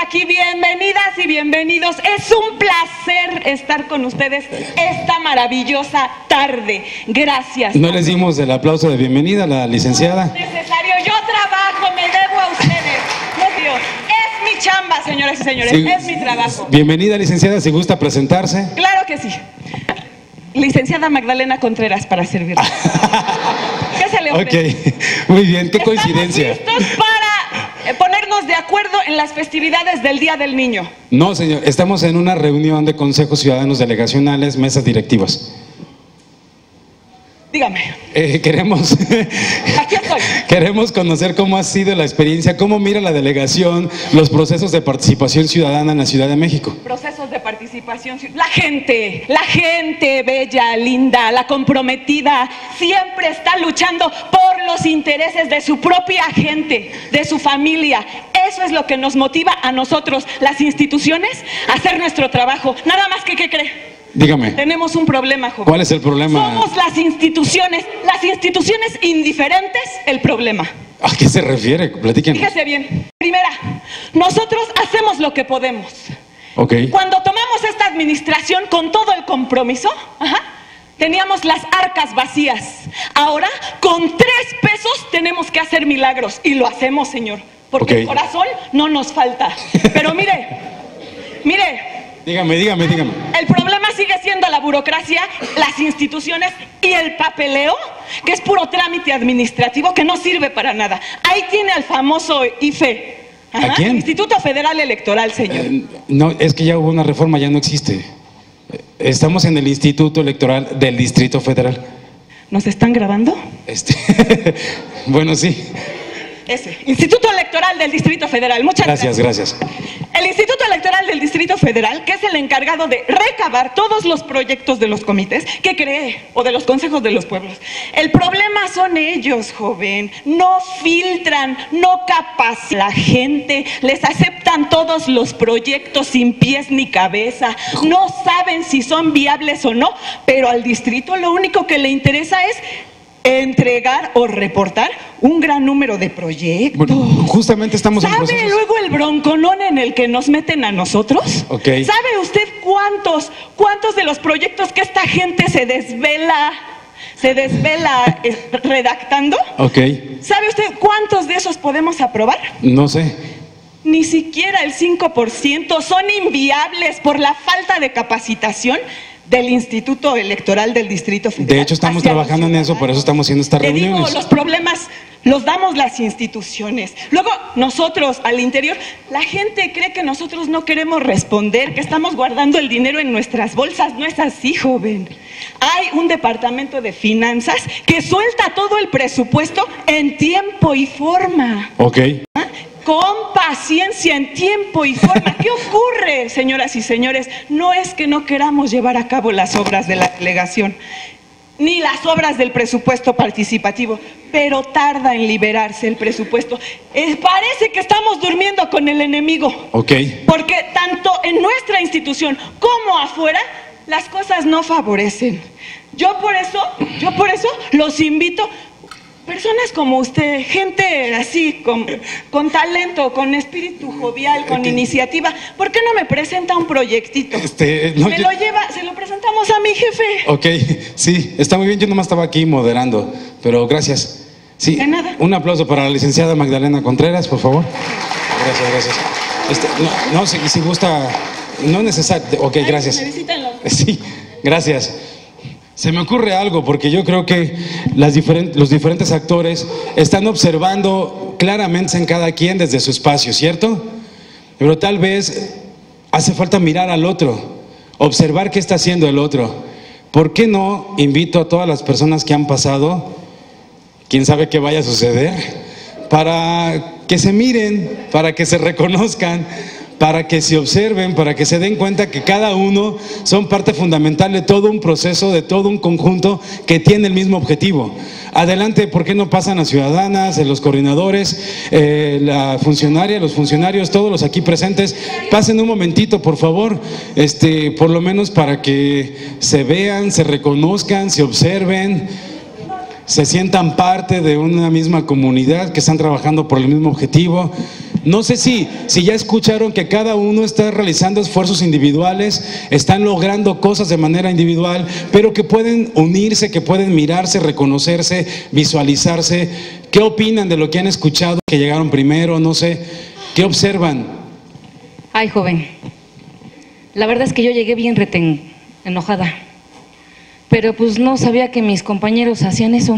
aquí, bienvenidas y bienvenidos. Es un placer estar con ustedes esta maravillosa tarde. Gracias. No les dimos el aplauso de bienvenida a la licenciada. No es necesario, yo trabajo, me debo a ustedes. No, Dios. Es mi chamba, señoras y señores, Sí. es mi trabajo. Bienvenida, licenciada, si gusta presentarse. Claro que sí. Licenciada Magdalena Contreras, para servirle. ¿Qué se le ofrece? Ok, muy bien, qué coincidencia. ¿Estamos listos para ponernos de acuerdo en las festividades del Día del Niño? No, señor, estamos en una reunión de consejos ciudadanos delegacionales, mesas directivas. Dígame. Queremos Aquí estoy. Queremos conocer cómo ha sido la experiencia, cómo mira la delegación los procesos de participación ciudadana en la Ciudad de México. Procesos de participación. La gente bella, linda, la comprometida, siempre está luchando por los intereses de su propia gente, de su familia. Eso es lo que nos motiva a nosotros, las instituciones, a hacer nuestro trabajo. Nada más que, ¿qué cree? Dígame. Tenemos un problema, joven. ¿Cuál es el problema? Somos las instituciones indiferentes, el problema. ¿A qué se refiere? Platíquenos. Fíjese bien. Primera, nosotros hacemos lo que podemos. Ok. Cuando tomamos esta administración con todo el compromiso, teníamos las arcas vacías. Ahora, con 3 pesos tenemos que hacer milagros. Y lo hacemos, señor. Porque el corazón no nos falta. Pero mire. Dígame. El problema sigue siendo la burocracia, las instituciones y el papeleo, que es puro trámite administrativo que no sirve para nada. Ahí tiene al famoso IFE. ¿A quién? Instituto Federal Electoral, señor. No, es que ya hubo una reforma, ya no existe. Estamos en el Instituto Electoral del Distrito Federal. ¿Nos están grabando? Bueno, sí. Ese, Instituto Electoral del Distrito Federal. Muchas gracias. Gracias. El Instituto Electoral del Distrito Federal, que es el encargado de recabar todos los proyectos de los comités, ¿qué cree? O de los consejos de los pueblos. El problema son ellos, joven. No filtran, no capacitan a la gente, les aceptan todos los proyectos sin pies ni cabeza, no saben si son viables o no, pero al distrito lo único que le interesa es entregar o reportar un gran número de proyectos. Bueno, justamente estamos en procesos. ¿Sabe luego el bronconón en el que nos meten a nosotros? Ok. ¿Sabe usted cuántos de los proyectos que esta gente se desvela redactando? Ok. ¿Sabe usted cuántos de esos podemos aprobar? No sé. Ni siquiera el 5%. Son inviables por la falta de capacitación del Instituto Electoral del Distrito Federal. De hecho, estamos trabajando en eso, por eso estamos haciendo estas reuniones. Digo, los problemas los damos las instituciones. Luego, nosotros, al interior, la gente cree que nosotros no queremos responder, que estamos guardando el dinero en nuestras bolsas. No es así, joven. Hay un departamento de finanzas que suelta todo el presupuesto en tiempo y forma. Ok. Con paciencia, en tiempo y forma. ¿Qué ocurre, señoras y señores? No es que no queramos llevar a cabo las obras de la delegación, ni las obras del presupuesto participativo, pero tarda en liberarse el presupuesto. Parece que estamos durmiendo con el enemigo. Ok. Porque tanto en nuestra institución como afuera, las cosas no favorecen. Yo por eso los invito. Personas como usted, gente así, con talento, con espíritu jovial, con iniciativa, ¿por qué no me presenta un proyectito? Se lo presentamos a mi jefe. Ok, sí, está muy bien, yo nomás estaba aquí moderando, pero gracias. Sí, de nada. Un aplauso para la licenciada Magdalena Contreras, por favor. Gracias. Si gusta, no es necesario. Ok, gracias. Sí, gracias. Se me ocurre algo, porque yo creo que los diferentes actores están observando claramente en cada quien desde su espacio, ¿cierto? Pero tal vez hace falta mirar al otro, observar qué está haciendo el otro. ¿Por qué no invito a todas las personas que han pasado, quién sabe qué vaya a suceder, para que se miren, para que se reconozcan, para que se observen, para que se den cuenta que cada uno son parte fundamental de todo un proceso, de todo un conjunto que tiene el mismo objetivo? Adelante, ¿por qué no pasan las ciudadanas, los coordinadores, la funcionaria, los funcionarios, todos los aquí presentes? Pasen un momentito, por favor, por lo menos para que se vean, se reconozcan, se observen, se sientan parte de una misma comunidad, que están trabajando por el mismo objetivo. No sé si ya escucharon que cada uno está realizando esfuerzos individuales, están logrando cosas de manera individual, pero que pueden unirse, que pueden mirarse, reconocerse, visualizarse. ¿Qué opinan de lo que han escuchado, que llegaron primero? No sé, ¿qué observan? Ay, joven, la verdad es que yo llegué bien enojada, pero pues no sabía que mis compañeros hacían eso.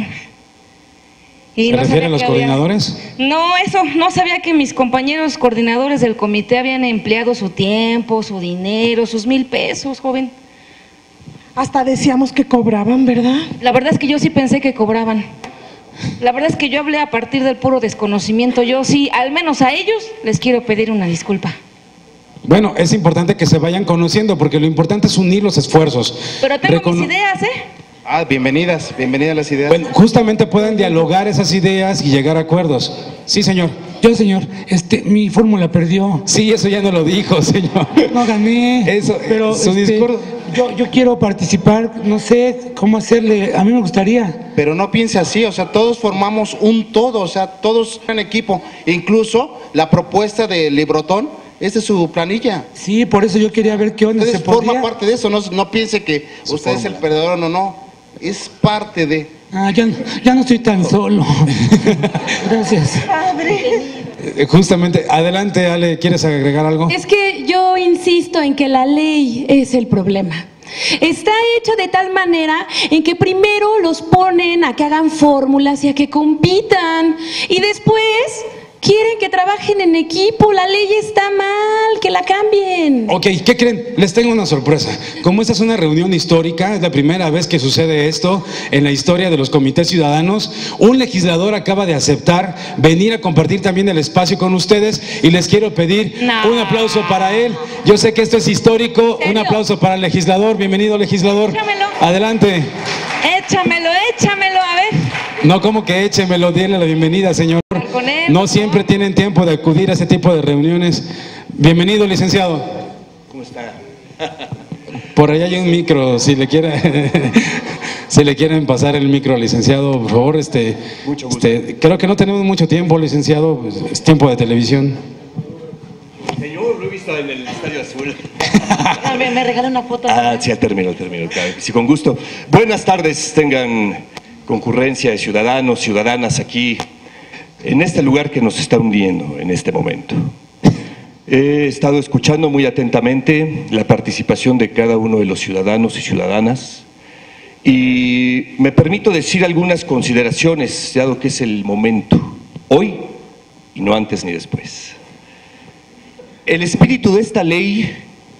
Y ¿Se refiere a los coordinadores? No, eso, no sabía que mis compañeros coordinadores del comité habían empleado su tiempo, su dinero, sus 1,000 pesos, joven. Hasta decíamos que cobraban, ¿verdad? La verdad es que yo sí pensé que cobraban. La verdad es que yo hablé a partir del puro desconocimiento. Yo sí, al menos a ellos, les quiero pedir una disculpa. Bueno, es importante que se vayan conociendo, porque lo importante es unir los esfuerzos. Pero tengo mis ideas, ¿eh? Bienvenidas las ideas. Bueno, justamente pueden dialogar esas ideas y llegar a acuerdos. Sí, señor. Yo, señor, mi fórmula perdió. Sí, eso ya no lo dijo, señor. No gané. Eso, pero su discurso. Yo quiero participar, no sé cómo hacerle, a mí me gustaría. Pero no piense así, o sea, todos formamos un todo, o sea, todos en equipo. Incluso la propuesta de Librotón es de su planilla. Sí, por eso yo quería ver qué onda se podía. Forma parte de eso, no piense que usted es el perdedor o no. Es parte de... Ya no estoy tan solo. Gracias. Padre. Justamente, adelante, Ale, ¿quieres agregar algo? Es que yo insisto en que la ley es el problema. Está hecho de tal manera en que primero los ponen a que hagan fórmulas y a que compitan, y después quieren que trabajen en equipo. La ley está mal, que la cambien. Ok, ¿qué creen? Les tengo una sorpresa. Como esta es una reunión histórica, es la primera vez que sucede esto en la historia de los comités ciudadanos, un legislador acaba de aceptar venir a compartir también el espacio con ustedes, y les quiero pedir un aplauso para él. Yo sé que esto es histórico. Un aplauso para el legislador. Bienvenido, legislador. Échamelo. Adelante. Échamelo, a ver. No, como que échemelo, denle la bienvenida, señor. No siempre tienen tiempo de acudir a ese tipo de reuniones. Bienvenido, licenciado. ¿Cómo está? Por allá hay un micro, si le quieren pasar el micro, licenciado, por favor. Mucho gusto. Creo que no tenemos mucho tiempo, licenciado, pues, es tiempo de televisión. Yo lo he visto en el Estadio Azul. Me regala una foto. Sí, termino, claro. Sí, con gusto. Buenas tardes, tengan concurrencia de ciudadanos, ciudadanas aquí, en este lugar que nos está hundiendo en este momento. He estado escuchando muy atentamente la participación de cada uno de los ciudadanos y ciudadanas, y me permito decir algunas consideraciones, dado que es el momento, hoy y no antes ni después. El espíritu de esta ley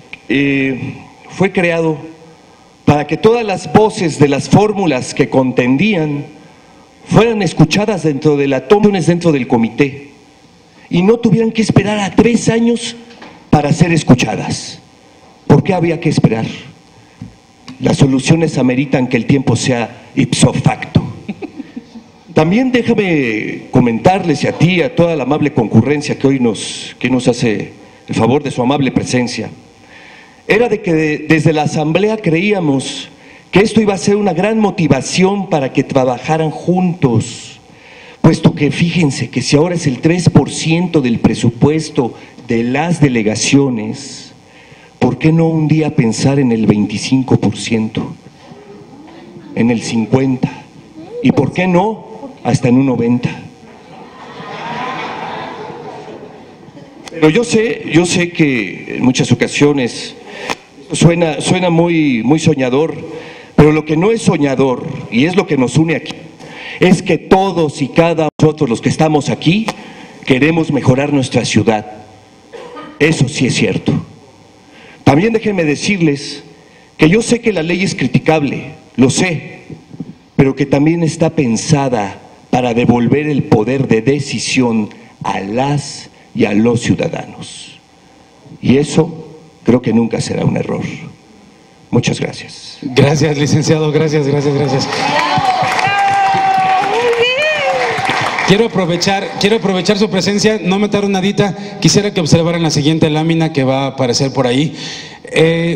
fue creado para que todas las voces de las fórmulas que contendían fueran escuchadas dentro de la toma dentro del comité, y no tuvieran que esperar a 3 años para ser escuchadas. ¿Por qué había que esperar? Las soluciones ameritan que el tiempo sea ipso facto. También déjame comentarles, y a ti, a toda la amable concurrencia que hoy nos hace el favor de su amable presencia, era de que desde la asamblea creíamos que esto iba a ser una gran motivación para que trabajaran juntos, puesto que fíjense que si ahora es el 3% del presupuesto de las delegaciones, ¿por qué no un día pensar en el 25%, en el 50%, y por qué no hasta en un 90%? Pero yo sé que en muchas ocasiones suena muy soñador, pero lo que no es soñador, y es lo que nos une aquí, es que todos y cada nosotros los que estamos aquí queremos mejorar nuestra ciudad. Eso sí es cierto. También déjenme decirles que yo sé que la ley es criticable, lo sé, pero que también está pensada para devolver el poder de decisión a las y a los ciudadanos. Y eso creo que nunca será un error. Muchas gracias. Gracias, licenciado, gracias. Quiero aprovechar su presencia, no me tardo nadita. Quisiera que observaran la siguiente lámina que va a aparecer por ahí.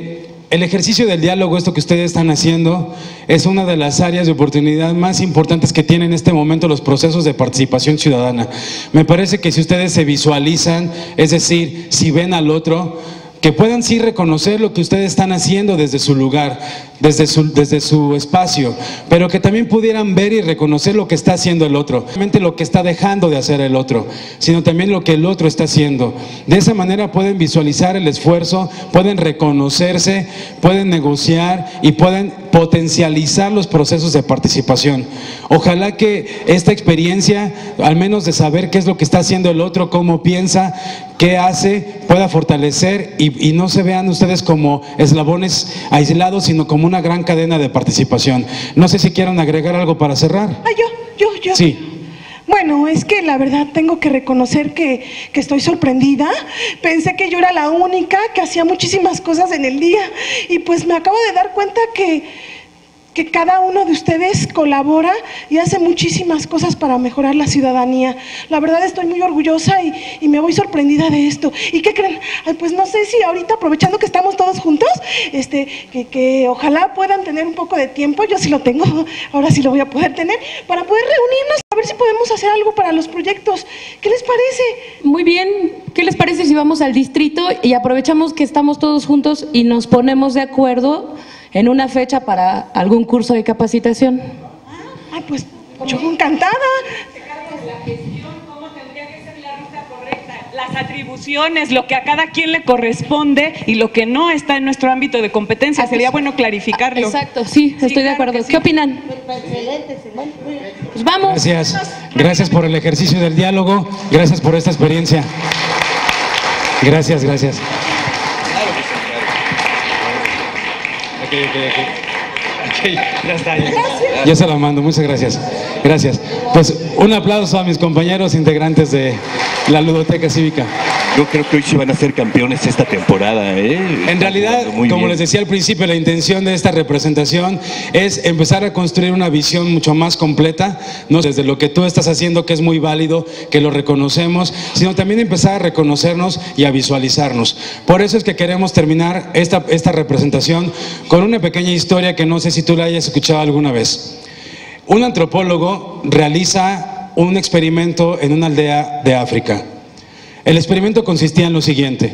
el ejercicio del diálogo, esto que ustedes están haciendo, es una de las áreas de oportunidad más importantes que tienen en este momento los procesos de participación ciudadana. Me parece que si ustedes se visualizan, es decir, si ven al otro, que puedan sí reconocer lo que ustedes están haciendo desde su lugar, desde su espacio, pero que también pudieran ver y reconocer lo que está haciendo el otro, no solamente lo que está dejando de hacer el otro, sino también lo que el otro está haciendo. De esa manera pueden visualizar el esfuerzo, pueden reconocerse, pueden negociar y pueden potencializar los procesos de participación. Ojalá que esta experiencia, al menos de saber qué es lo que está haciendo el otro, cómo piensa, qué hace, pueda fortalecer y no se vean ustedes como eslabones aislados, sino como una gran cadena de participación. No sé si quieran agregar algo para cerrar. Yo. Sí. Bueno, es que la verdad tengo que reconocer que estoy sorprendida. Pensé que yo era la única que hacía muchísimas cosas en el día y pues me acabo de dar cuenta que cada uno de ustedes colabora y hace muchísimas cosas para mejorar la ciudadanía. La verdad estoy muy orgullosa y me voy sorprendida de esto. ¿Y qué creen? Ay, pues no sé si ahorita, aprovechando que estamos todos juntos, que ojalá puedan tener un poco de tiempo, yo sí lo tengo, ahora sí lo voy a poder tener, para poder reunirnos, a ver si podemos hacer algo para los proyectos. ¿Qué les parece? Muy bien. ¿Qué les parece si vamos al distrito y aprovechamos que estamos todos juntos y nos ponemos de acuerdo en una fecha para algún curso de capacitación? Ay, pues yo encantada. La gestión, cómo tendría que ser la ruta correcta, las atribuciones, lo que a cada quien le corresponde y lo que no está en nuestro ámbito de competencia. Sería bueno clarificarlo. Exacto, sí, estoy de acuerdo. ¿Qué opinan? Excelente. Pues vamos. Gracias por el ejercicio del diálogo, gracias por esta experiencia. Gracias. Ya está. Ya se la mando, muchas gracias. Gracias. Pues un aplauso a mis compañeros integrantes de la Ludoteca Cívica. Yo creo que hoy sí van a ser campeones esta temporada, ¿eh? En realidad, como les decía al principio, la intención de esta representación es empezar a construir una visión mucho más completa, no desde lo que tú estás haciendo, que es muy válido, que lo reconocemos, sino también empezar a reconocernos y a visualizarnos. Por eso es que queremos terminar esta representación con una pequeña historia que no sé si tú la hayas escuchado alguna vez. Un antropólogo realiza un experimento en una aldea de África. El experimento consistía en lo siguiente.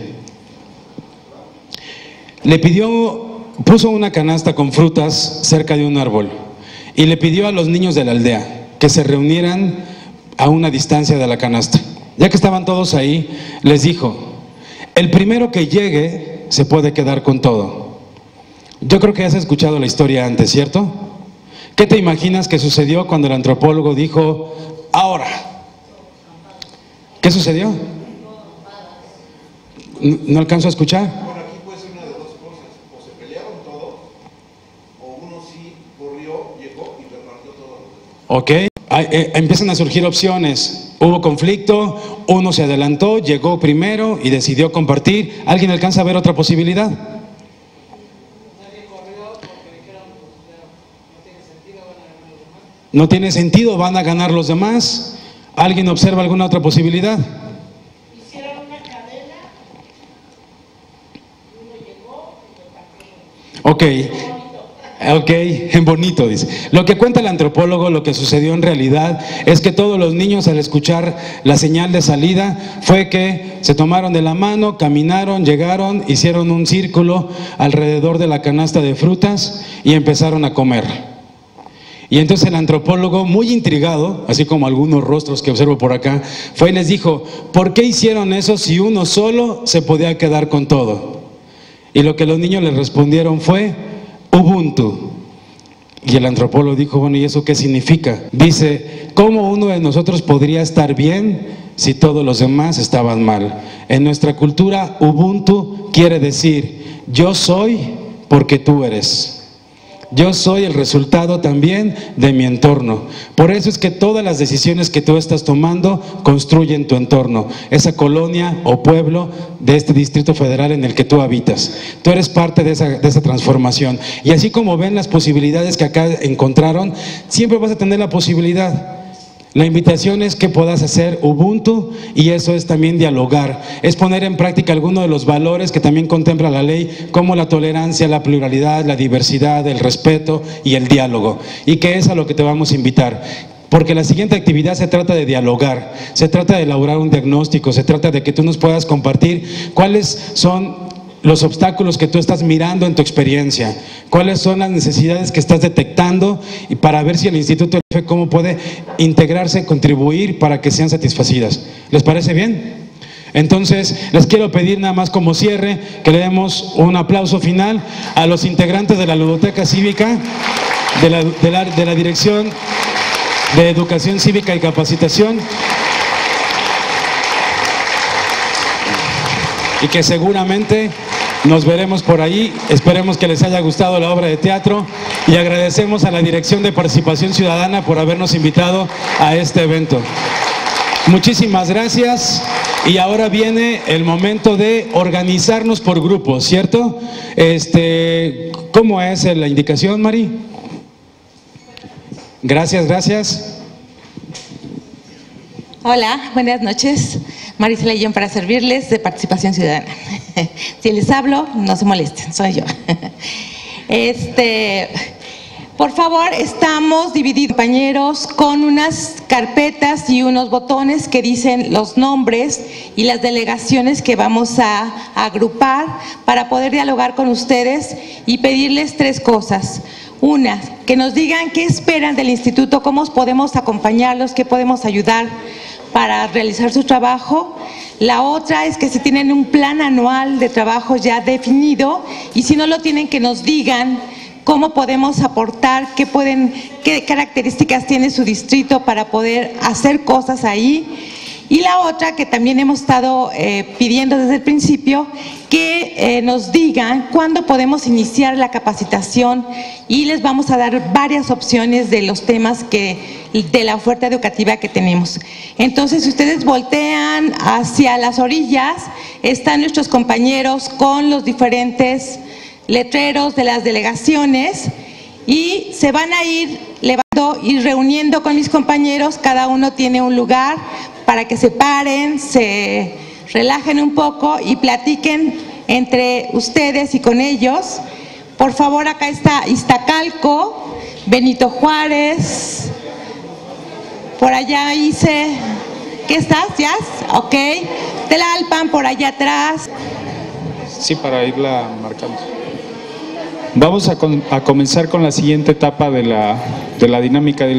Puso una canasta con frutas cerca de un árbol y le pidió a los niños de la aldea que se reunieran a una distancia de la canasta. Ya que estaban todos ahí, les dijo: el primero que llegue se puede quedar con todo. Yo creo que has escuchado la historia antes, ¿cierto? ¿Qué te imaginas que sucedió cuando el antropólogo dijo ahora? ¿Qué sucedió? ¿No alcanzo a escuchar? Bueno, aquí puede ser una de dos cosas: o se pelearon todos, o uno sí corrió, llegó y repartió todo. Ok, empiezan a surgir opciones. Hubo conflicto, uno se adelantó, llegó primero y decidió compartir. ¿Alguien alcanza a ver otra posibilidad? No tiene sentido, van a ganar los demás. ¿Alguien observa alguna otra posibilidad? Ok, en bonito dice. Lo que cuenta el antropólogo, lo que sucedió en realidad es que todos los niños, al escuchar la señal de salida, fue que se tomaron de la mano, caminaron, llegaron, hicieron un círculo alrededor de la canasta de frutas y empezaron a comer. Y entonces el antropólogo, muy intrigado, así como algunos rostros que observo por acá, fue y les dijo: ¿por qué hicieron eso si uno solo se podía quedar con todo? Y lo que los niños le respondieron fue Ubuntu. Y el antropólogo dijo: bueno, ¿y eso qué significa? Dice: ¿cómo uno de nosotros podría estar bien si todos los demás estaban mal? En nuestra cultura, Ubuntu quiere decir: yo soy porque tú eres. Yo soy el resultado también de mi entorno. Por eso es que todas las decisiones que tú estás tomando construyen tu entorno, esa colonia o pueblo de este Distrito Federal en el que tú habitas. Tú eres parte de esa transformación. Y así como ven las posibilidades que acá encontraron, siempre vas a tener la posibilidad. La invitación es que puedas hacer Ubuntu y eso es también dialogar, es poner en práctica algunos de los valores que también contempla la ley, como la tolerancia, la pluralidad, la diversidad, el respeto y el diálogo, y que es a lo que te vamos a invitar. Porque la siguiente actividad se trata de dialogar, se trata de elaborar un diagnóstico, se trata de que tú nos puedas compartir cuáles son los obstáculos que tú estás mirando en tu experiencia, cuáles son las necesidades que estás detectando y para ver si el Instituto del IFE cómo puede integrarse, contribuir para que sean satisfacidas. ¿Les parece bien? Entonces, les quiero pedir nada más como cierre que le demos un aplauso final a los integrantes de la Ludoteca Cívica, de la Dirección de Educación Cívica y Capacitación, y que seguramente nos veremos por ahí. Esperemos que les haya gustado la obra de teatro y agradecemos a la Dirección de Participación Ciudadana por habernos invitado a este evento. Muchísimas gracias y ahora viene el momento de organizarnos por grupos, ¿cierto? ¿Cómo es la indicación, Mari? Gracias, gracias. Hola, buenas noches. Marisela Guillén para servirles de Participación Ciudadana. Si les hablo, no se molesten, soy yo. Por favor, estamos divididos, compañeros, con unas carpetas y unos botones que dicen los nombres y las delegaciones que vamos a agrupar para poder dialogar con ustedes y pedirles tres cosas. Una, que nos digan qué esperan del instituto, cómo podemos acompañarlos, qué podemos ayudar para realizar su trabajo. La otra es que si tienen un plan anual de trabajo ya definido y si no lo tienen, que nos digan cómo podemos aportar, qué características tiene su distrito para poder hacer cosas ahí. Y la otra que también hemos estado pidiendo desde el principio, que nos digan cuándo podemos iniciar la capacitación y les vamos a dar varias opciones de los temas de la oferta educativa que tenemos. Entonces, si ustedes voltean hacia las orillas, están nuestros compañeros con los diferentes letreros de las delegaciones y se van a ir levantando y reuniendo con mis compañeros. Cada uno tiene un lugar para que se paren, se relajen un poco y platiquen entre ustedes y con ellos. Por favor, acá está Iztacalco, Benito Juárez, por allá hice, ¿qué estás? ¿Ya? Ok, Tlalpan por allá atrás. Sí, para irla marcando. Vamos a comenzar con la siguiente etapa de la dinámica del